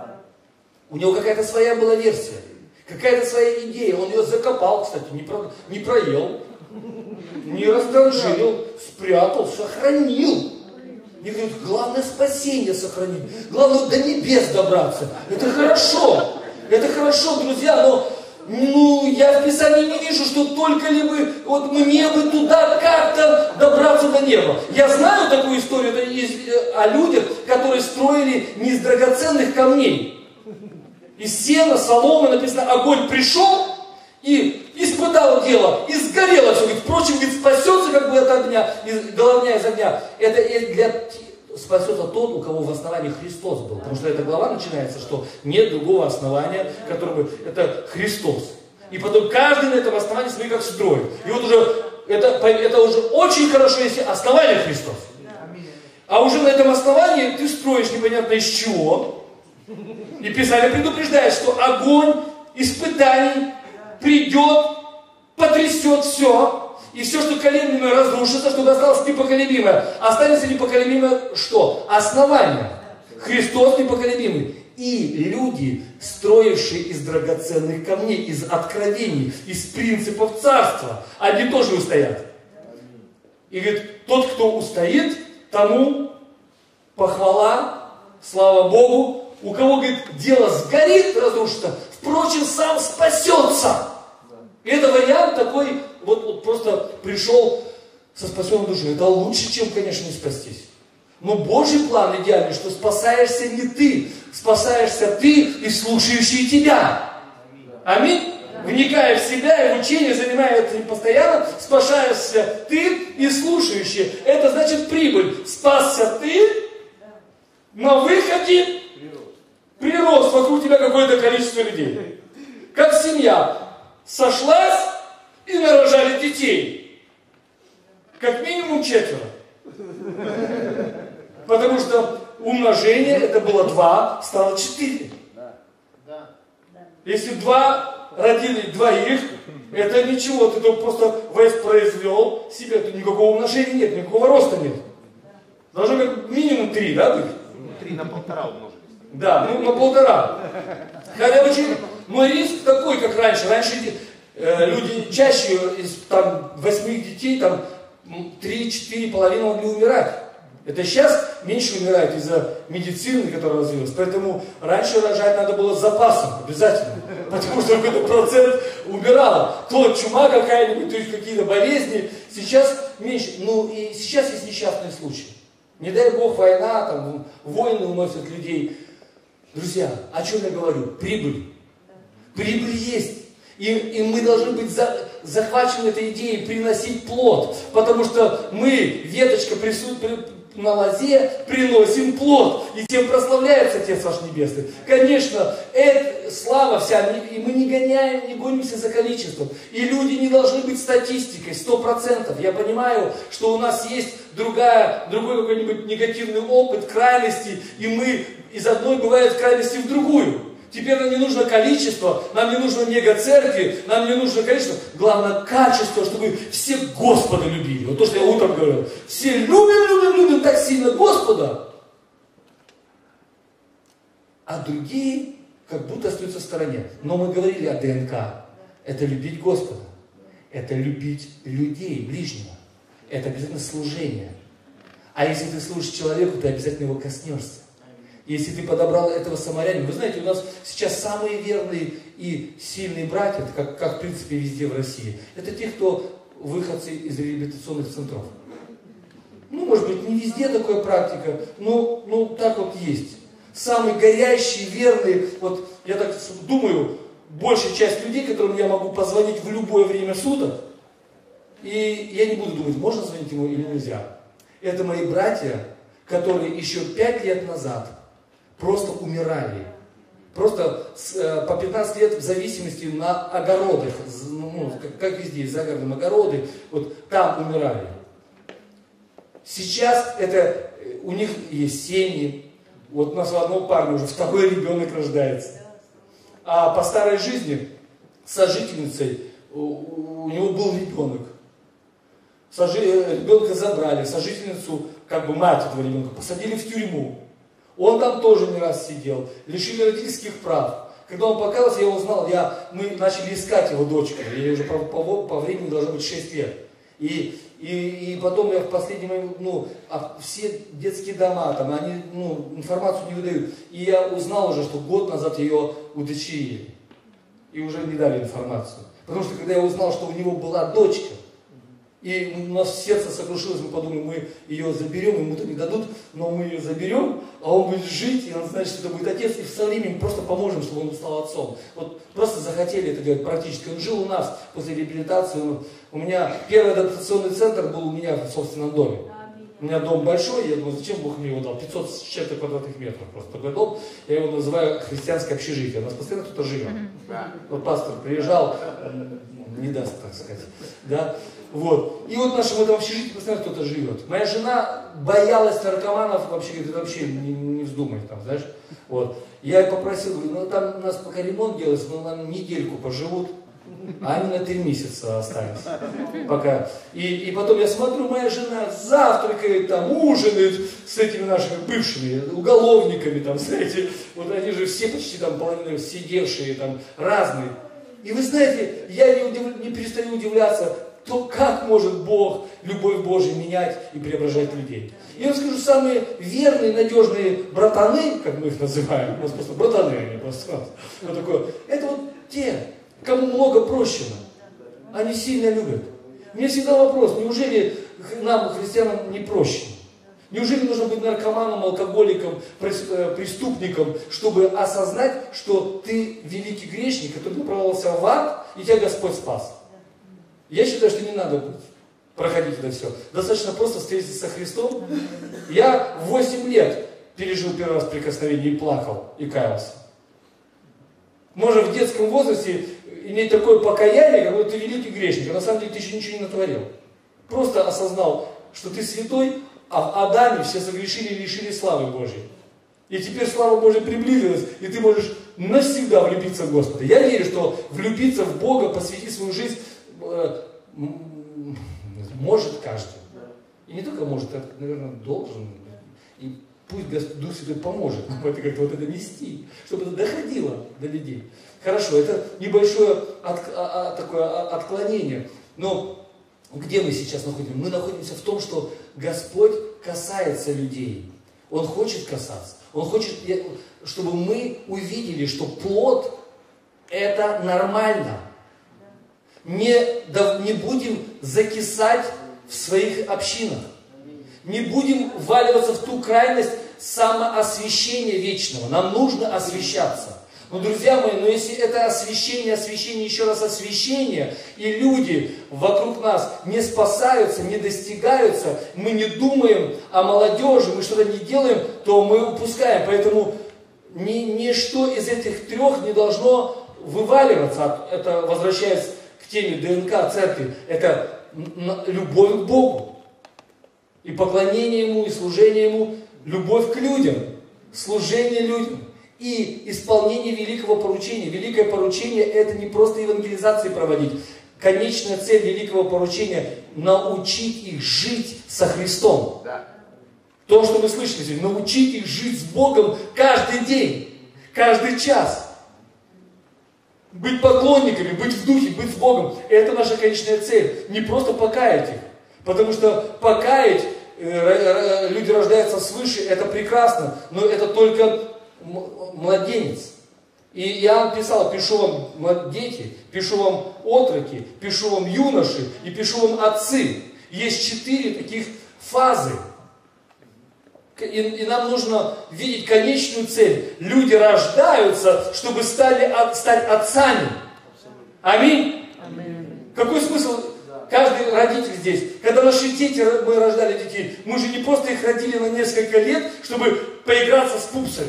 у него какая-то своя была версия, какая-то своя идея. Он ее закопал, кстати, не проел, не растранжирил, спрятал, сохранил. И говорит, главное спасение сохранить, главное до небес добраться. Это хорошо, друзья, но я в Писании не вижу, что только ли бы, вот мне бы туда как-то добраться до неба. Я знаю такую историю о людях, которые строили не из драгоценных камней. Из сена, соломы, написано, огонь пришел и испытал дело, и сгорело все. Впрочем, спасется как бы от огня, головня из огня. Спасется тот, у кого в основании Христос был. Потому что эта глава начинается, что нет другого основания, которое бы... Это Христос. И потом каждый на этом основании смотри, как строит. И вот уже, это уже очень хорошо, если основание Христос. А уже на этом основании ты строишь непонятно из чего. И Писание предупреждает, что огонь испытаний придет, потрясет все. И все, что колеблемое, разрушится, что осталось непоколебимое. Останется непоколебимое что? Основание. Христос непоколебимый. И люди, строившие из драгоценных камней, из откровений, из принципов царства, они тоже устоят. И говорит, тот, кто устоит, тому похвала, слава Богу. У кого, говорит, дело сгорит, разрушится, впрочем, сам спасется. И это вариант такой, вот просто пришел со спасенной душой. Это лучше, чем, конечно, не спастись. Но Божий план идеальный, что спасаешься не ты, спасаешься ты и слушающие тебя. Аминь. Вникая в себя и в учение, занимая этим постоянно, спасаешься ты и слушающие. Это значит прибыль. Спасся ты, на выходе прирост вокруг тебя какое-то количество людей. Как семья сошлась и нарожали детей. Как минимум 4. Потому что умножение, это было 2, стало 4. Если 2 родили 2, это ничего, ты только просто воспроизвел себя, тут никакого умножения нет, никакого роста нет. Должно как минимум 3, да, быть? 3 на 1,5 умножить. Да, на 1,5. Хотя очень, но риск такой, как раньше. Раньше люди чаще из 8 детей, 3-4 половины могли умирать. Это сейчас меньше умирают из-за медицины, которая развилась. Поэтому раньше рожать надо было с запасом, обязательно. Потому что какой-то процент умирало. То чума какая-нибудь, то есть какие-то болезни. Сейчас меньше. Ну и сейчас есть несчастные случаи. Не дай Бог, война, войны уносят людей. Друзья, о чем я говорю? Прибыль. Прибыль есть. И мы должны быть захвачены этой идеей, приносить плод. Потому что мы, веточка на лозе, приносим плод. И тем прославляется Отец ваш Небесный. Конечно, это слава вся, и мы не гоняем, не гонимся за количеством. И люди не должны быть статистикой, 100%. Я понимаю, что у нас есть другой какой-нибудь негативный опыт, крайности, и мы из одной бывает крайности в другую. Теперь нам не нужно количество, нам не нужно мега-церкви, нам не нужно количество. Главное качество, чтобы все Господа любили. Вот то, что я утром говорил. Все любим так сильно Господа. А другие как будто остаются в стороне. Но мы говорили о ДНК. Это любить Господа. Это любить людей, ближнего. Это обязательно служение. А если ты служишь человеку, ты обязательно его коснешься. Если ты подобрал этого самарянина, вы знаете, у нас сейчас самые верные и сильные братья, как в принципе везде в России, это те, кто выходцы из реабилитационных центров. Ну, может быть, не везде такая практика, но так вот есть. Самые горящие, верные, вот я так думаю, большая часть людей, которым я могу позвонить в любое время суток, и я не буду думать, можно звонить ему или нельзя. Это мои братья, которые еще 5 лет назад просто умирали. Просто по 15 лет в зависимости на огородах, ну, как везде, загородные огороды, вот там умирали. Сейчас это, у них есть семьи, вот у нас у одного парня уже 2-й ребенок рождается. А по старой жизни сожительницей у него был ребенок. Ребенка забрали, сожительницу, как бы мать этого ребенка, посадили в тюрьму. Он там тоже не раз сидел, лишили родительских прав. Когда он покаялся, я узнал, мы начали искать его дочку, ей уже по времени должно быть 6 лет. И потом я в последний момент, все детские дома, там, они информацию не выдают. И я узнал уже, что год назад ее удочерили. И уже не дали информацию. Потому что когда я узнал, что у него была дочка, и у нас сердце сокрушилось, мы подумали, мы ее заберем, ему-то не дадут, но мы ее заберем, а он будет жить, и он знает, что это будет отец, и со временем просто поможем, чтобы он стал отцом. Вот просто захотели это делать практически. Он жил у нас после реабилитации. У меня первый адаптационный центр был у меня в собственном доме. У меня дом большой, я думаю, зачем Бог мне его дал? 500 с чем-то квадратных метров просто такой дом. Я его называю христианское общежитие. У нас постоянно кто-то живет. Вот пастор приезжал, не даст, так сказать. Да? Вот. И вот в нашем этом общежитии постоянно кто-то живет. Моя жена боялась наркоманов, вообще говорит, это вообще не вздумай там, знаешь. Вот. Я ее попросил, говорю, там у нас пока ремонт делается, но нам недельку поживут. А они на 3 месяца остались. Пока. И потом я смотрю, моя жена завтракает, там, ужинает с этими нашими бывшими уголовниками, там, знаете, вот они же все почти там половина сидевшие, там, разные. И вы знаете, я не перестаю удивляться, то как может Бог, любовь Божия менять и преображать людей. Я вам скажу, самые верные, надежные братаны, как мы их называем, у нас просто братаны, они просто вот такое, это вот те, кому много прощено, они сильно любят. Мне всегда вопрос, неужели нам, христианам, не прощено? Неужели нужно быть наркоманом, алкоголиком, преступником, чтобы осознать, что ты великий грешник, который направился в ад, и тебя Господь спас? Я считаю, что не надо проходить это все. Достаточно просто встретиться со Христом. Я в 8 лет пережил первый раз прикосновение и плакал, и каялся. Можно в детском возрасте иметь такое покаяние, как будто ты великий грешник, а на самом деле ты еще ничего не натворил. Просто осознал, что ты святой, а в Адаме все согрешили и лишили славы Божьей. И теперь слава Божья приблизилась, и ты можешь навсегда влюбиться в Господа. Я верю, что влюбиться в Бога, посвятить свою жизнь может каждый. И не только может, а, наверное, должен. И пусть Дух Святой поможет нам это как-то вот это нести, чтобы это доходило до людей. Хорошо, это небольшое такое отклонение. Но где мы сейчас находимся? Мы находимся в том, что Господь касается людей. Он хочет касаться. Он хочет, чтобы мы увидели, что плод это нормально. Не будем закисать в своих общинах. Не будем вваливаться в ту крайность самоосвящения вечного. Нам нужно освящаться. Но, друзья мои, но если это освящение, еще раз освящение, и люди вокруг нас не спасаются, не достигаются, мы не думаем о молодежи, мы что-то не делаем, то мы упускаем. Поэтому ничто из этих трех не должно вываливаться. Это, возвращаясь к теме ДНК церкви, это любовь к Богу. И поклонение Ему, и служение Ему, любовь к людям, служение людям. И исполнение великого поручения. Великое поручение — это не просто евангелизации проводить. Конечная цель великого поручения — научить их жить со Христом. Да. То, что мы слышали сегодня, научить их жить с Богом каждый день, каждый час. Быть поклонниками, быть в духе, быть с Богом. Это наша конечная цель. Не просто покаять их. Потому что покаять, люди рождаются свыше, это прекрасно, но это только младенец. И Иоанн писал: пишу вам дети, пишу вам отроки, пишу вам юноши и пишу вам отцы. Есть 4 таких фазы. И нам нужно видеть конечную цель. Люди рождаются, чтобы стать отцами. Аминь. Какой смысл? Каждый родитель здесь, когда наши дети, мы рождали детей, мы же не просто их родили на несколько лет, чтобы поиграться с пупсами.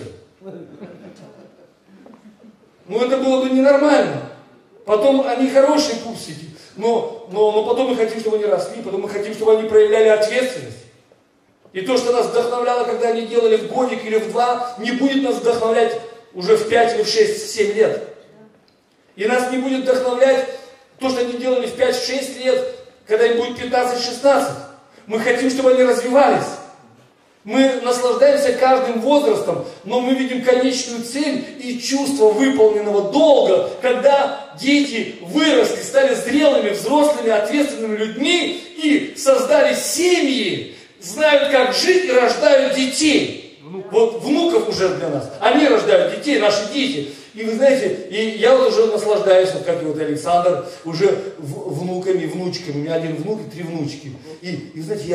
Ну это было бы ненормально. Потом они хорошие пупсики, но потом мы хотим, чтобы они росли, потом мы хотим, чтобы они проявляли ответственность. И то, что нас вдохновляло, когда они делали в годик или в 2, не будет нас вдохновлять уже в 5 или в 6, в 7 лет. И нас не будет вдохновлять то, что они делали в 5-6 лет, когда им будет 15-16. Мы хотим, чтобы они развивались. Мы наслаждаемся каждым возрастом, но мы видим конечную цель и чувство выполненного долга, когда дети выросли, стали зрелыми, взрослыми, ответственными людьми и создали семьи, знают, как жить и рождают детей. Вот внуков уже для нас. Они рождают детей, наши дети. И вы знаете, и я вот уже наслаждаюсь, вот как и вот Александр, уже внуками, внучками. У меня 1 внук и 3 внучки. И вы знаете,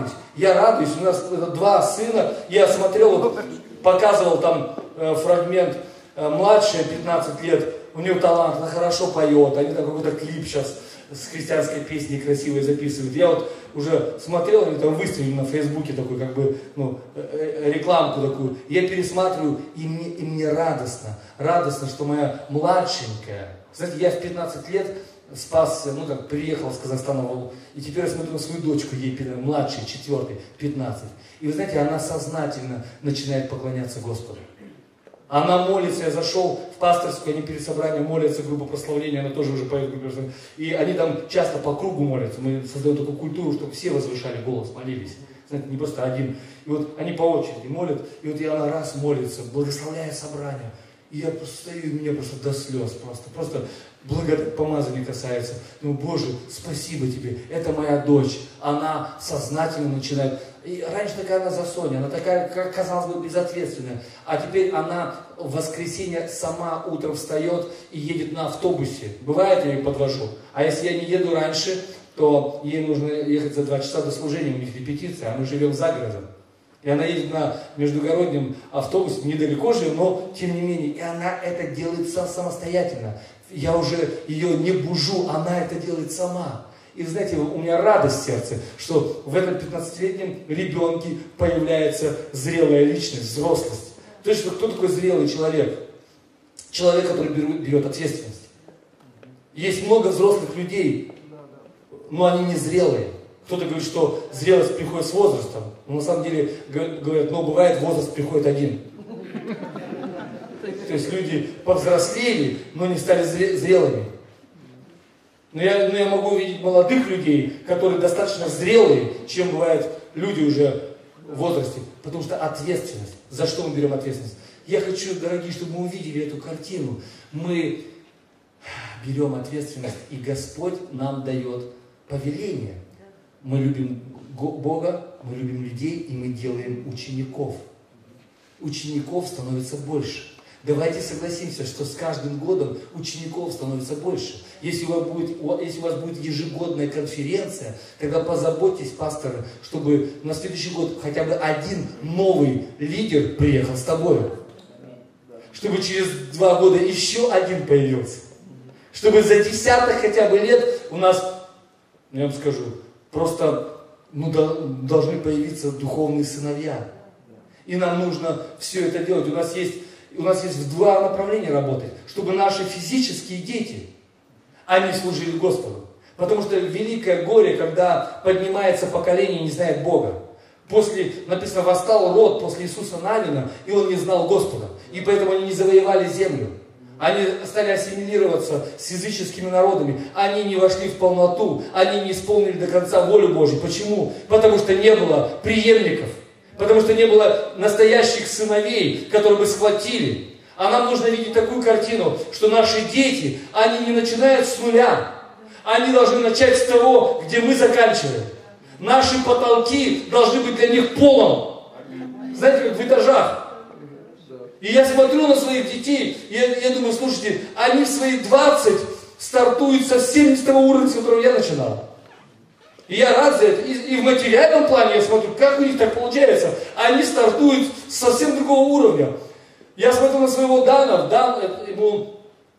я радуюсь. У нас 2 сына. Я смотрел, вот, показывал там фрагмент, младшая, 15 лет, у нее талант, она хорошо поет. Они там какой-то клип сейчас с христианской песней красивой записывают. Я вот уже смотрел, они там выставили на Фейсбуке такую, как бы, рекламку такую. Я пересматриваю, и мне радостно. Радостно, что моя младшенькая, знаете, я в 15 лет спасся, приехал с Казахстана, и теперь я смотрю на свою дочку, ей младшей, 4-й, 15. И вы знаете, она сознательно начинает поклоняться Господу. Она молится, я зашел в пасторскую, они перед собранием молятся, группа прославления, она тоже уже поет группа прославления. И они там часто по кругу молятся. Мы создаем такую культуру, чтобы все возвышали голос, молились. Знаете, не просто один. И вот они по очереди молят, и вот она раз молится, благословляет собрание. И я просто стою, и меня просто до слез просто благодать помазания касается. Думаю, Боже, спасибо тебе, это моя дочь. Она сознательно начинает. И раньше такая она засоня, она такая, как казалось бы, безответственная. А теперь она в воскресенье сама утром встает и едет на автобусе. Бывает, я ее подвожу. А если я не еду раньше, то ей нужно ехать за 2 часа до служения, у них репетиция, а мы живем за городом. И она едет на междугороднем автобусе, недалеко живем, но тем не менее. И она это делает самостоятельно. Я уже ее не бужу, она это делает сама. И знаете, у меня радость в сердце, что в этом 15-летнем ребенке появляется зрелая личность, взрослость. То есть, кто такой зрелый человек? Человек, который берет ответственность. Есть много взрослых людей, но они не зрелые. Кто-то говорит, что зрелость приходит с возрастом. Но на самом деле говорят, бывает, возраст приходит один. То есть люди повзрослели, но не стали зрелыми. Но я могу увидеть молодых людей, которые достаточно зрелые, чем бывают люди уже в возрасте. Потому что ответственность. За что мы берем ответственность? Я хочу, дорогие, чтобы мы увидели эту картину. Мы берем ответственность, и Господь нам дает повеление. Мы любим Бога, мы любим людей, и мы делаем учеников. Учеников становится больше. Давайте согласимся, что с каждым годом учеников становится больше. Если у вас будет ежегодная конференция, тогда позаботьтесь, пасторы, чтобы на следующий год хотя бы один новый лидер приехал с тобой. чтобы через 2 года еще один появился. Чтобы за десяток хотя бы лет у нас, я вам скажу, просто должны появиться духовные сыновья. И нам нужно все это делать. У нас есть в 2 направления работать. Чтобы наши физические дети, они служили Господу. Потому что великое горе, когда поднимается поколение и не знает Бога. Написано, восстал род после Иисуса Навина, и он не знал Господа. И поэтому они не завоевали землю. Они стали ассимилироваться с языческими народами. Они не вошли в полноту. Они не исполнили до конца волю Божью. Почему? Потому что не было преемников. Потому что не было настоящих сыновей, которые бы схватили. А нам нужно видеть такую картину, что наши дети, они не начинают с нуля. Они должны начать с того, где мы заканчиваем. Наши потолки должны быть для них полом. Знаете, как в этажах. И я смотрю на своих детей, и я думаю, слушайте, они в свои 20 стартуют совсем не с того уровня, с которого я начинал. И я рад за это. И в материальном плане я смотрю, как у них так получается. Они стартуют с совсем другого уровня. Я смотрю на своего Дана, ему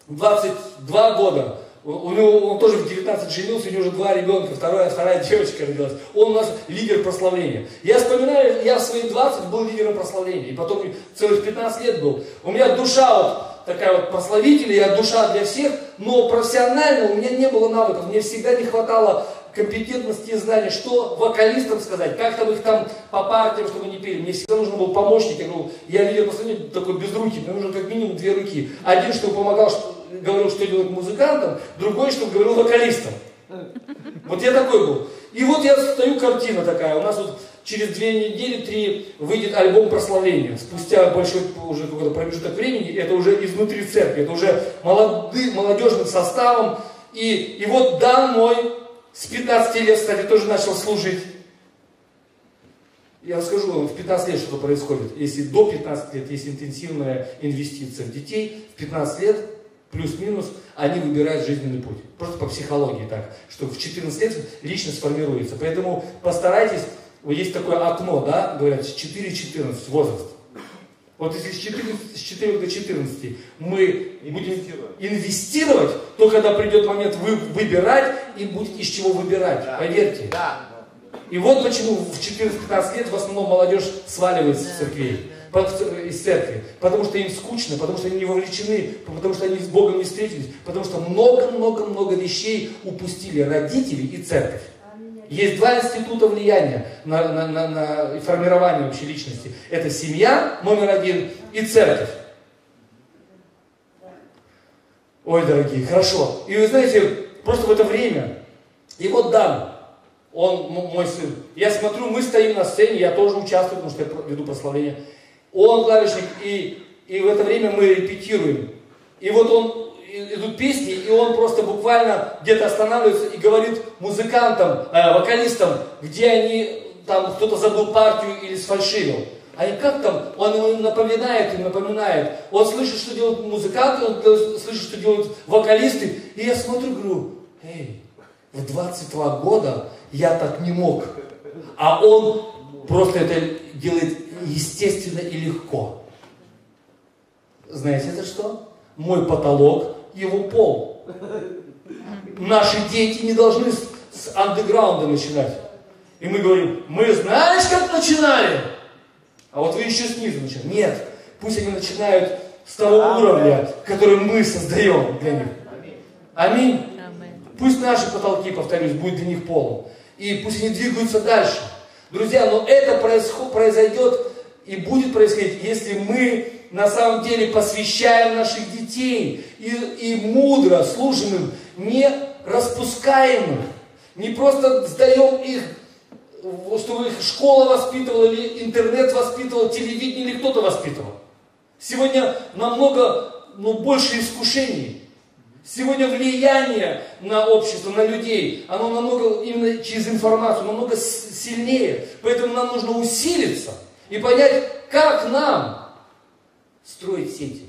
22 года. Он тоже в 19 женился, у него уже 2 ребенка, вторая девочка родилась. Он у нас лидер прославления. Я вспоминаю, я в свои 20 был лидером прославления, и потом целых 15 лет был. У меня душа вот такая вот прославителя, я душа для всех, но профессионально у меня не было навыков, мне всегда не хватало компетентности и знаний, что вокалистам сказать, как там их там по партиям, чтобы они пели. Мне всегда нужен был помощник, я лидер прославления такой без руки, мне нужно как минимум 2 руки. Один, чтобы помогал, говорил, что делать музыкантам, другой, чтобы говорил вокалистам. Вот я такой был. И вот я стою, картина такая. У нас вот через 2 недели, 3 выйдет альбом прославления. Спустя большой уже какой-то промежуток времени, это уже изнутри церкви, это уже молодежным составом. И вот Дан мой с 15 лет, кстати, тоже начал служить. Я расскажу вам, в 15 лет что происходит. Если до 15 лет есть интенсивная инвестиция в детей, в 15 лет плюс-минус, они выбирают жизненный путь. Просто по психологии так, что в 14 лет личность формируется. Поэтому постарайтесь, вот есть такое окно, да, говорят, с 4-14 возраст. Вот если с 4 до 14 мы будем инвестировать, то когда придет момент выбирать, им будет из чего выбирать, поверьте. Да. И вот почему в 14-15 лет в основном молодежь сваливается из церкви. Потому что им скучно, потому что они не вовлечены, потому что они с Богом не встретились, потому что много-много-много вещей упустили родители и церковь. Есть 2 института влияния на формирование вообще личности. Это семья, номер 1, и церковь. Ой, дорогие, хорошо. И вы знаете, просто в это время, и вот Дан, он мой сын. Я смотрю, мы стоим на сцене, я тоже участвую, потому что я веду прославление. Он клавишник, и в это время мы репетируем. И вот идут песни, и он просто буквально где-то останавливается и говорит музыкантам, вокалистам, где они, там кто-то забыл партию или сфальшивил. Они как там, он им напоминает. Он слышит, что делают музыканты, он слышит, что делают вокалисты. И я смотрю, говорю, в 22 года я так не мог. А он просто это делает естественно и легко. Знаете это что? Мой потолок, его пол. Наши дети не должны с андеграунда начинать. И мы говорим, мы знаешь, как начинали? А вот вы еще снизу начинаете. Нет, пусть они начинают с того уровня, который мы создаем для них. Аминь. Пусть наши потолки, повторюсь, будут для них полом. И пусть они двигаются дальше. Друзья, но это произойдет и будет происходить, если мы на самом деле посвящаем наших детей и мудро служим им, не распускаем их, не просто сдаем их, чтобы их школа воспитывала, или интернет воспитывал, телевидение или кто-то воспитывал. Сегодня намного больше искушений. Сегодня влияние на общество, на людей, оно намного, именно через информацию, намного сильнее. Поэтому нам нужно усилиться и понять, как нам строить сети.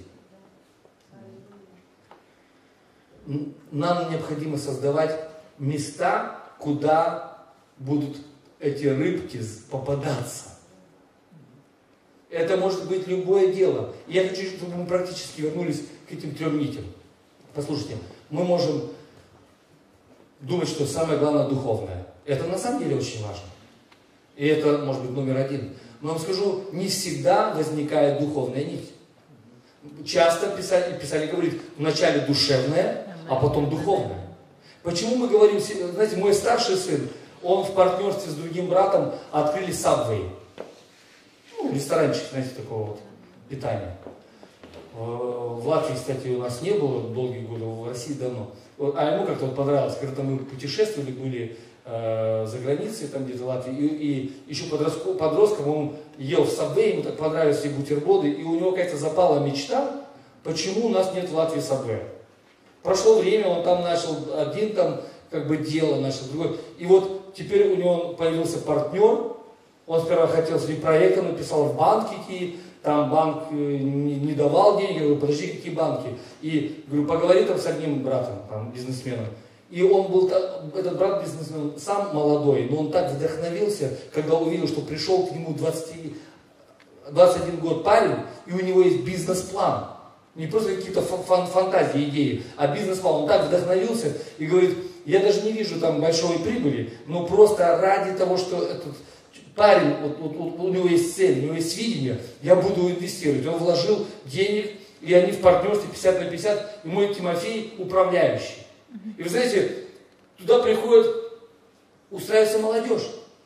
Нам необходимо создавать места, куда будут эти рыбки попадаться. Это может быть любое дело. И я хочу, чтобы мы практически вернулись к этим 3 нитям. Послушайте, мы можем думать, что самое главное духовное. Это на самом деле очень важно. И это может быть номер 1. Но я вам скажу, не всегда возникает духовная нить. Часто Писание говорит, вначале душевное, а потом духовное. Почему мы говорим, знаете, мой старший сын, он в партнерстве с другим братом открыли Subway. Ресторанчик, знаете, такого вот питания. В Латвии, кстати, у нас не было долгие годы, в России давно. А ему как-то вот понравилось, когда мы путешествовали, были за границей, там где-то в Латвии, и еще подростком он ел в Subway, ему так понравились все бутерброды, и у него какая-то запала мечта, почему у нас нет в Латвии Subway. Прошло время, он там начал один там как бы дело, начал другой. И вот теперь у него появился партнер, он сперва хотел свои проекты, написал в банк идти, там банк не давал денег, я говорю, подожди, какие банки? И говорю, поговори там с одним братом, там, бизнесменом. И он был, этот брат бизнесмен, сам молодой, но он так вдохновился, когда увидел, что пришел к нему 21 год парень, и у него есть бизнес-план. Не просто какие-то фантазии, идеи, а бизнес-план. Он так вдохновился и говорит, я даже не вижу там большой прибыли, но просто ради того, что этот парень, у него есть цель, у него есть видение, я буду инвестировать. Он вложил денег, и они в партнерстве 50/50, и мой Тимофей управляющий. И вы знаете, туда приходит, устраивается молодежь.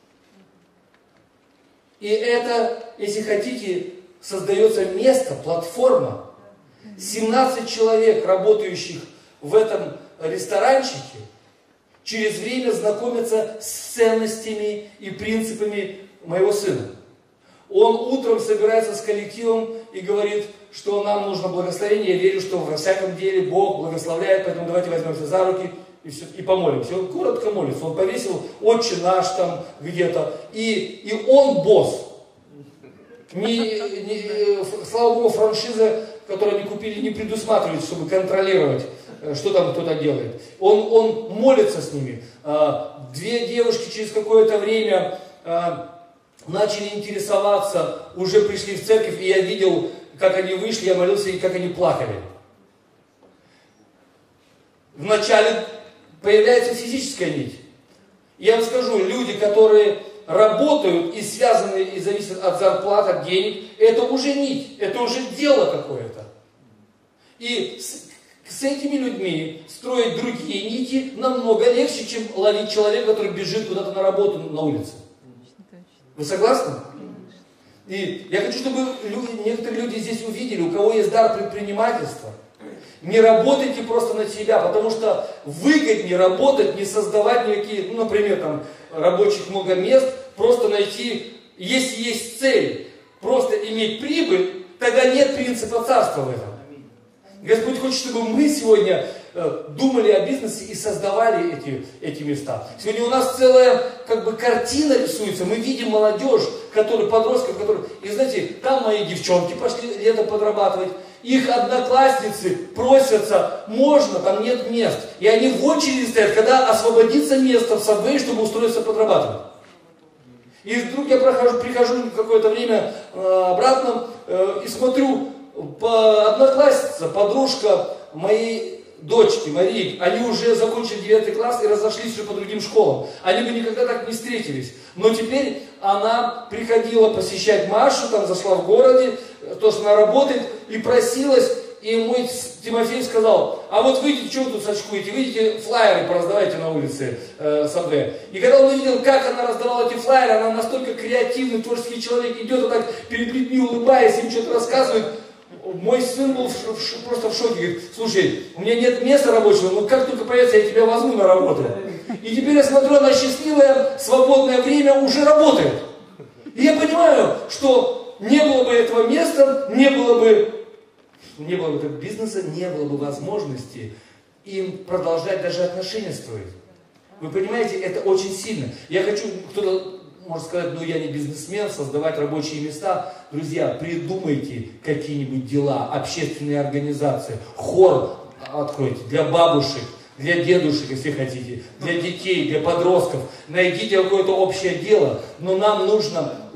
И это, если хотите, создается место, платформа. 17 человек, работающих в этом ресторанчике, через время знакомятся с ценностями и принципами моего сына. Он утром собирается с коллективом и говорит, что нам нужно благословение. Я верю, что во всяком деле Бог благословляет, поэтому давайте возьмемся за руки и помолимся. Он коротко молится. Он повесил «Отче наш» там где-то. И он босс. Слава Богу, франшиза, которую они купили, не предусматривает, чтобы контролировать, что там кто-то делает. Он молится с ними. 2 девушки через какое-то время начали интересоваться, уже пришли в церковь, и я видел, как они вышли, я молился, и как они плакали. Вначале появляется физическая нить. Я вам скажу, люди, которые работают и связаны, и зависят от зарплат, от денег, это уже нить, это уже дело какое-то. И с этими людьми строить другие нити намного легче, чем ловить человека, который бежит куда-то на работу на улице. Вы согласны? И я хочу, чтобы некоторые люди здесь увидели, у кого есть дар предпринимательства. Не работайте просто на себя, потому что выгоднее работать, не создавать никакие, например, там, рабочих много мест, просто найти, если есть цель, просто иметь прибыль, тогда нет принципа царства в этом. Господь хочет, чтобы мы сегодня думали о бизнесе и создавали эти места. Сегодня у нас целая картина рисуется. Мы видим молодежь, подростков, и знаете, там мои девчонки пошли лето подрабатывать. Их одноклассницы просятся, можно, там нет мест. И они в очереди стоят, когда освободится место в Subway, чтобы устроиться подрабатывать. И вдруг я прихожу какое-то время обратно и смотрю, одноклассница, подружка моей дочки, Марии, они уже закончили 9 класс и разошлись уже по другим школам. Они бы никогда так не встретились. Но теперь она приходила посещать Машу, там зашла в городе, то, что она работает, и просилась, и мой Тимофей сказал, а вот выйдите, что вы тут сачкуете, выйдите, флаеры пораздавайте на улице Subway. И когда он увидел, как она раздавала эти флаеры, она настолько креативный, творческий человек, идет вот так перед людьми, улыбаясь, им что-то рассказывает. Мой сын был просто в шоке, говорит, слушай, у меня нет места рабочего, но как только появится, я тебя возьму на работу. И теперь я смотрю, она счастливая, свободное время уже работает. И я понимаю, что не было бы этого места, не было бы этого бизнеса, не было бы возможности им продолжать даже отношения строить. Вы понимаете, это очень сильно. Я хочу, кто-то может сказать, я не бизнесмен, создавать рабочие места. Друзья, придумайте какие-нибудь дела, общественные организации, хор откройте для бабушек, для дедушек, если хотите, для детей, для подростков. Найдите какое-то общее дело, но нам нужно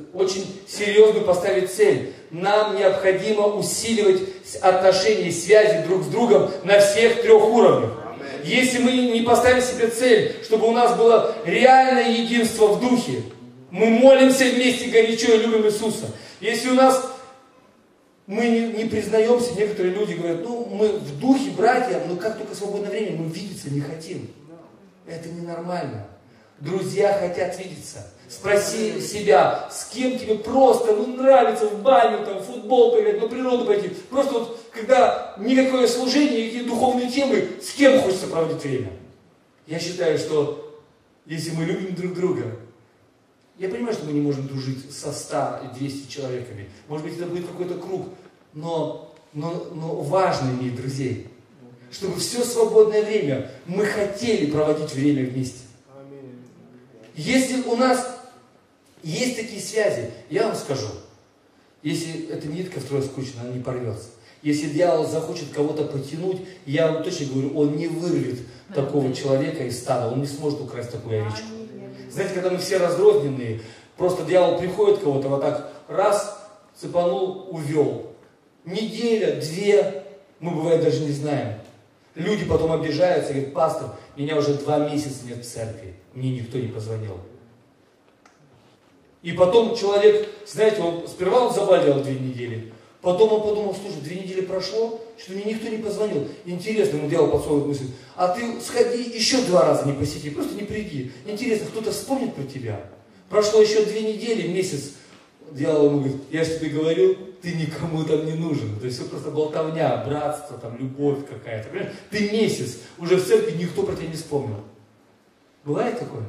очень серьезную поставить цель. Нам необходимо усиливать отношения и связи друг с другом на всех 3 уровнях. Если мы не поставим себе цель, чтобы у нас было реальное единство в духе, мы молимся вместе горячо и любим Иисуса. Если у нас мы не признаемся, некоторые люди говорят, ну мы в духе братья, но как только свободное время мы видеться не хотим. Это ненормально. Друзья хотят видеться. Спроси себя, с кем тебе просто нравится в баню, там, в футбол поиграть, на природу пойти. Просто вот, когда никакое служение, никакие духовные темы, с кем хочется проводить время. Я считаю, что если мы любим друг друга, я понимаю, что мы не можем дружить со 100 и 200 человеками. Может быть, это будет какой-то круг, но важно иметь друзей. Чтобы все свободное время мы хотели проводить время вместе. Если у нас есть такие связи, я вам скажу, если эта нитка втрое скручена, она не порвется. Если дьявол захочет кого-то потянуть, я вам точно говорю, он не вырвет такого человека из стада, он не сможет украсть такую овечку. Знаете, когда мы все разрозненные, просто дьявол приходит кого-то вот так, раз, цепанул, увел. Неделя, 2, мы бывает даже не знаем. Люди потом обижаются, говорят, пастор, меня уже 2 месяца нет в церкви, мне никто не позвонил. И потом человек, знаете, сперва он заболел 2 недели, потом он подумал, слушай, 2 недели прошло, что мне никто не позвонил. Интересно, ему дьявол подсовывает мысль, а ты сходи еще 2 раза не посети, просто не приди. Интересно, кто-то вспомнит про тебя? Прошло еще 2 недели, месяц, дьявол ему говорит, я же тебе говорил, ты никому там не нужен. То есть все просто болтовня, братство, там, любовь какая-то. Понимаешь? Ты месяц, уже в церкви никто про тебя не вспомнил. Бывает такое?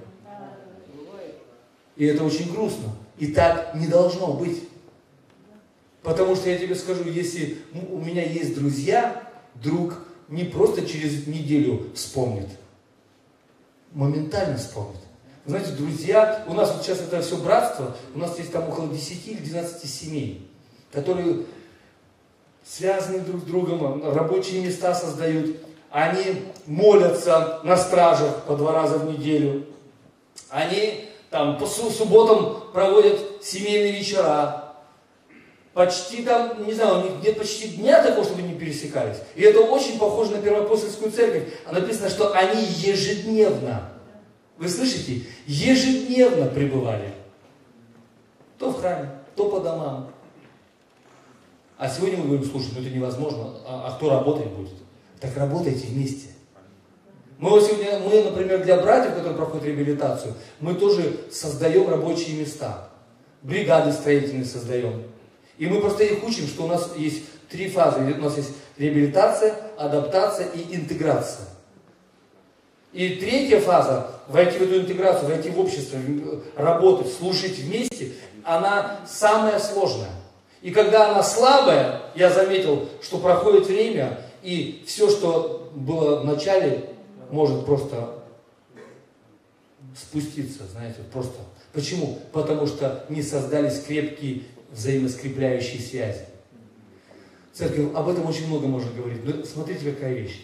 И это очень грустно. И так не должно быть. Потому что я тебе скажу, если у меня есть друзья, друг не просто через неделю вспомнит. Моментально вспомнит. Вы знаете, друзья, у нас вот сейчас это все братство, у нас есть там около 10 или 12 семей, которые связаны друг с другом, рабочие места создают, они молятся на стражах по 2 раза в неделю, они там по субботам проводят семейные вечера, почти там, не знаю, у них нет почти дня такого, чтобы не пересекались. И это очень похоже на Первоапостольскую церковь. А написано, что они ежедневно, вы слышите, ежедневно пребывали. То в храме, то по домам. А сегодня мы говорим, слушай, ну это невозможно, а кто работать будет? Так работайте вместе. Мы, например, для братьев, которые проходят реабилитацию, мы тоже создаем рабочие места. Бригады строительные создаем. И мы просто их учим, что у нас есть 3 фазы. У нас есть реабилитация, адаптация и интеграция. И 3-я фаза, войти в эту интеграцию, войти в общество, работать, служить вместе, она самая сложная. И когда она слабая, я заметил, что проходит время, и все, что было в начале, может просто спуститься, знаете, просто. Почему? Потому что не создались крепкие взаимоскрепляющие связи. Церковь, об этом очень много можно говорить. Но смотрите, какая вещь.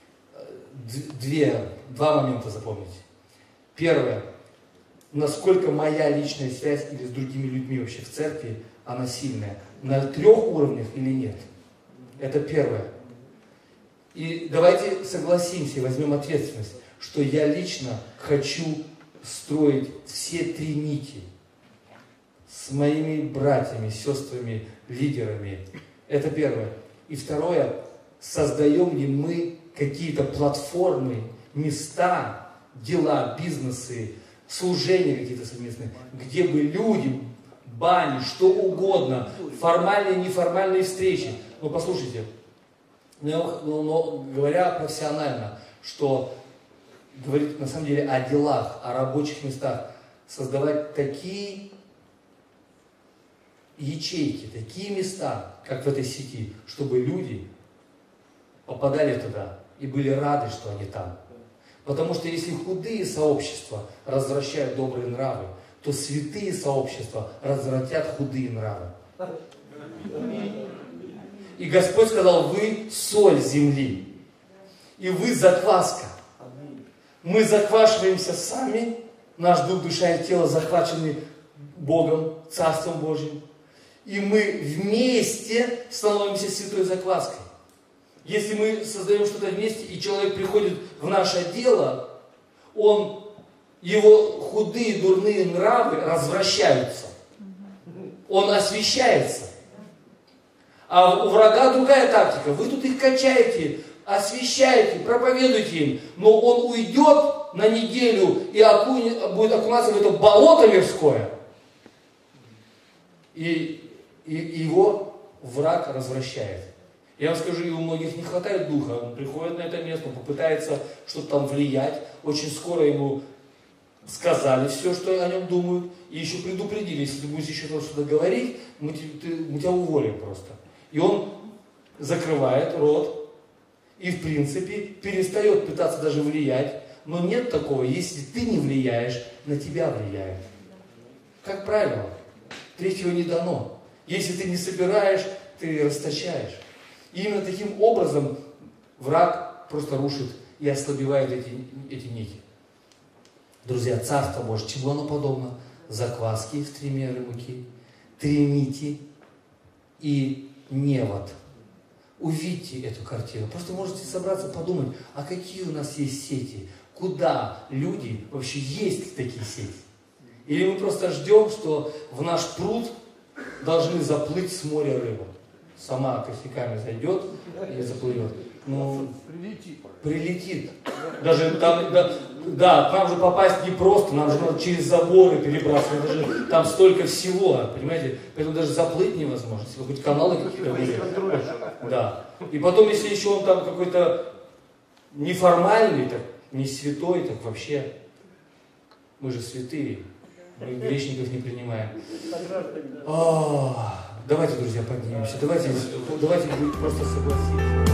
2 момента запомните. Первое. Насколько моя личная связь или с другими людьми вообще в церкви, она сильная. На 3 уровнях или нет. Это первое. И давайте согласимся и возьмем ответственность, что я лично хочу строить все 3 нити с моими братьями, сестрами, лидерами. Это первое. И второе, создаем ли мы какие-то платформы, места, дела, бизнесы, служения какие-то совместные, где бы люди, бани, что угодно, формальные, неформальные встречи. Но послушайте, но говоря профессионально, что говорить на самом деле о делах, о рабочих местах, создавать такие ячейки, такие места, как в этой сети, чтобы люди попадали туда и были рады, что они там. Потому что если худые сообщества развращают добрые нравы, то святые сообщества развратят худые нравы. И Господь сказал, вы соль земли, и вы закваска. Мы заквашиваемся сами, наш дух, душа и тело захвачены Богом, Царством Божьим. И мы вместе становимся святой закваской. Если мы создаем что-то вместе, и человек приходит в наше дело, его худые, дурные нравы развращаются. Он освещается. А у врага другая тактика. Вы тут их качаете, освещаете, проповедуете им, но он уйдет на неделю и будет окунаться в это болото мирское. И его враг развращает. Я вам скажу, и у многих не хватает духа. Он приходит на это место, он попытается что-то там влиять. Очень скоро ему сказали все, что о нем думают. И еще предупредили, если ты будешь еще что-то говорить, мы тебя уволим просто. И он закрывает рот и, в принципе, перестает пытаться даже влиять. Но нет такого, если ты не влияешь, на тебя влияет. Как правило, третьего не дано. Если ты не собираешь, ты расточаешь. И именно таким образом враг просто рушит и ослабевает эти нити. Друзья, Царство Божье, чему оно подобно? Закваски в 3 меры муки, 3 нити и невод. Увидьте эту картину. Просто можете собраться, подумать, а какие у нас есть сети? Куда люди вообще есть такие сети? Или мы просто ждем, что в наш пруд должны заплыть с моря рыба. Сама косяками зайдет и заплывет. Ну, прилетит. Даже там, да, нам же попасть не просто, нам же надо через заборы перебрасывать. Даже там столько всего, понимаете? Поэтому даже заплыть невозможно. Если хоть каналы какие-то были. Да. И потом, если еще он там какой-то неформальный, так, не святой, так вообще. Мы же святые. Мы грешников не принимаем. Давайте, друзья, поднимемся. Давайте просто согласимся.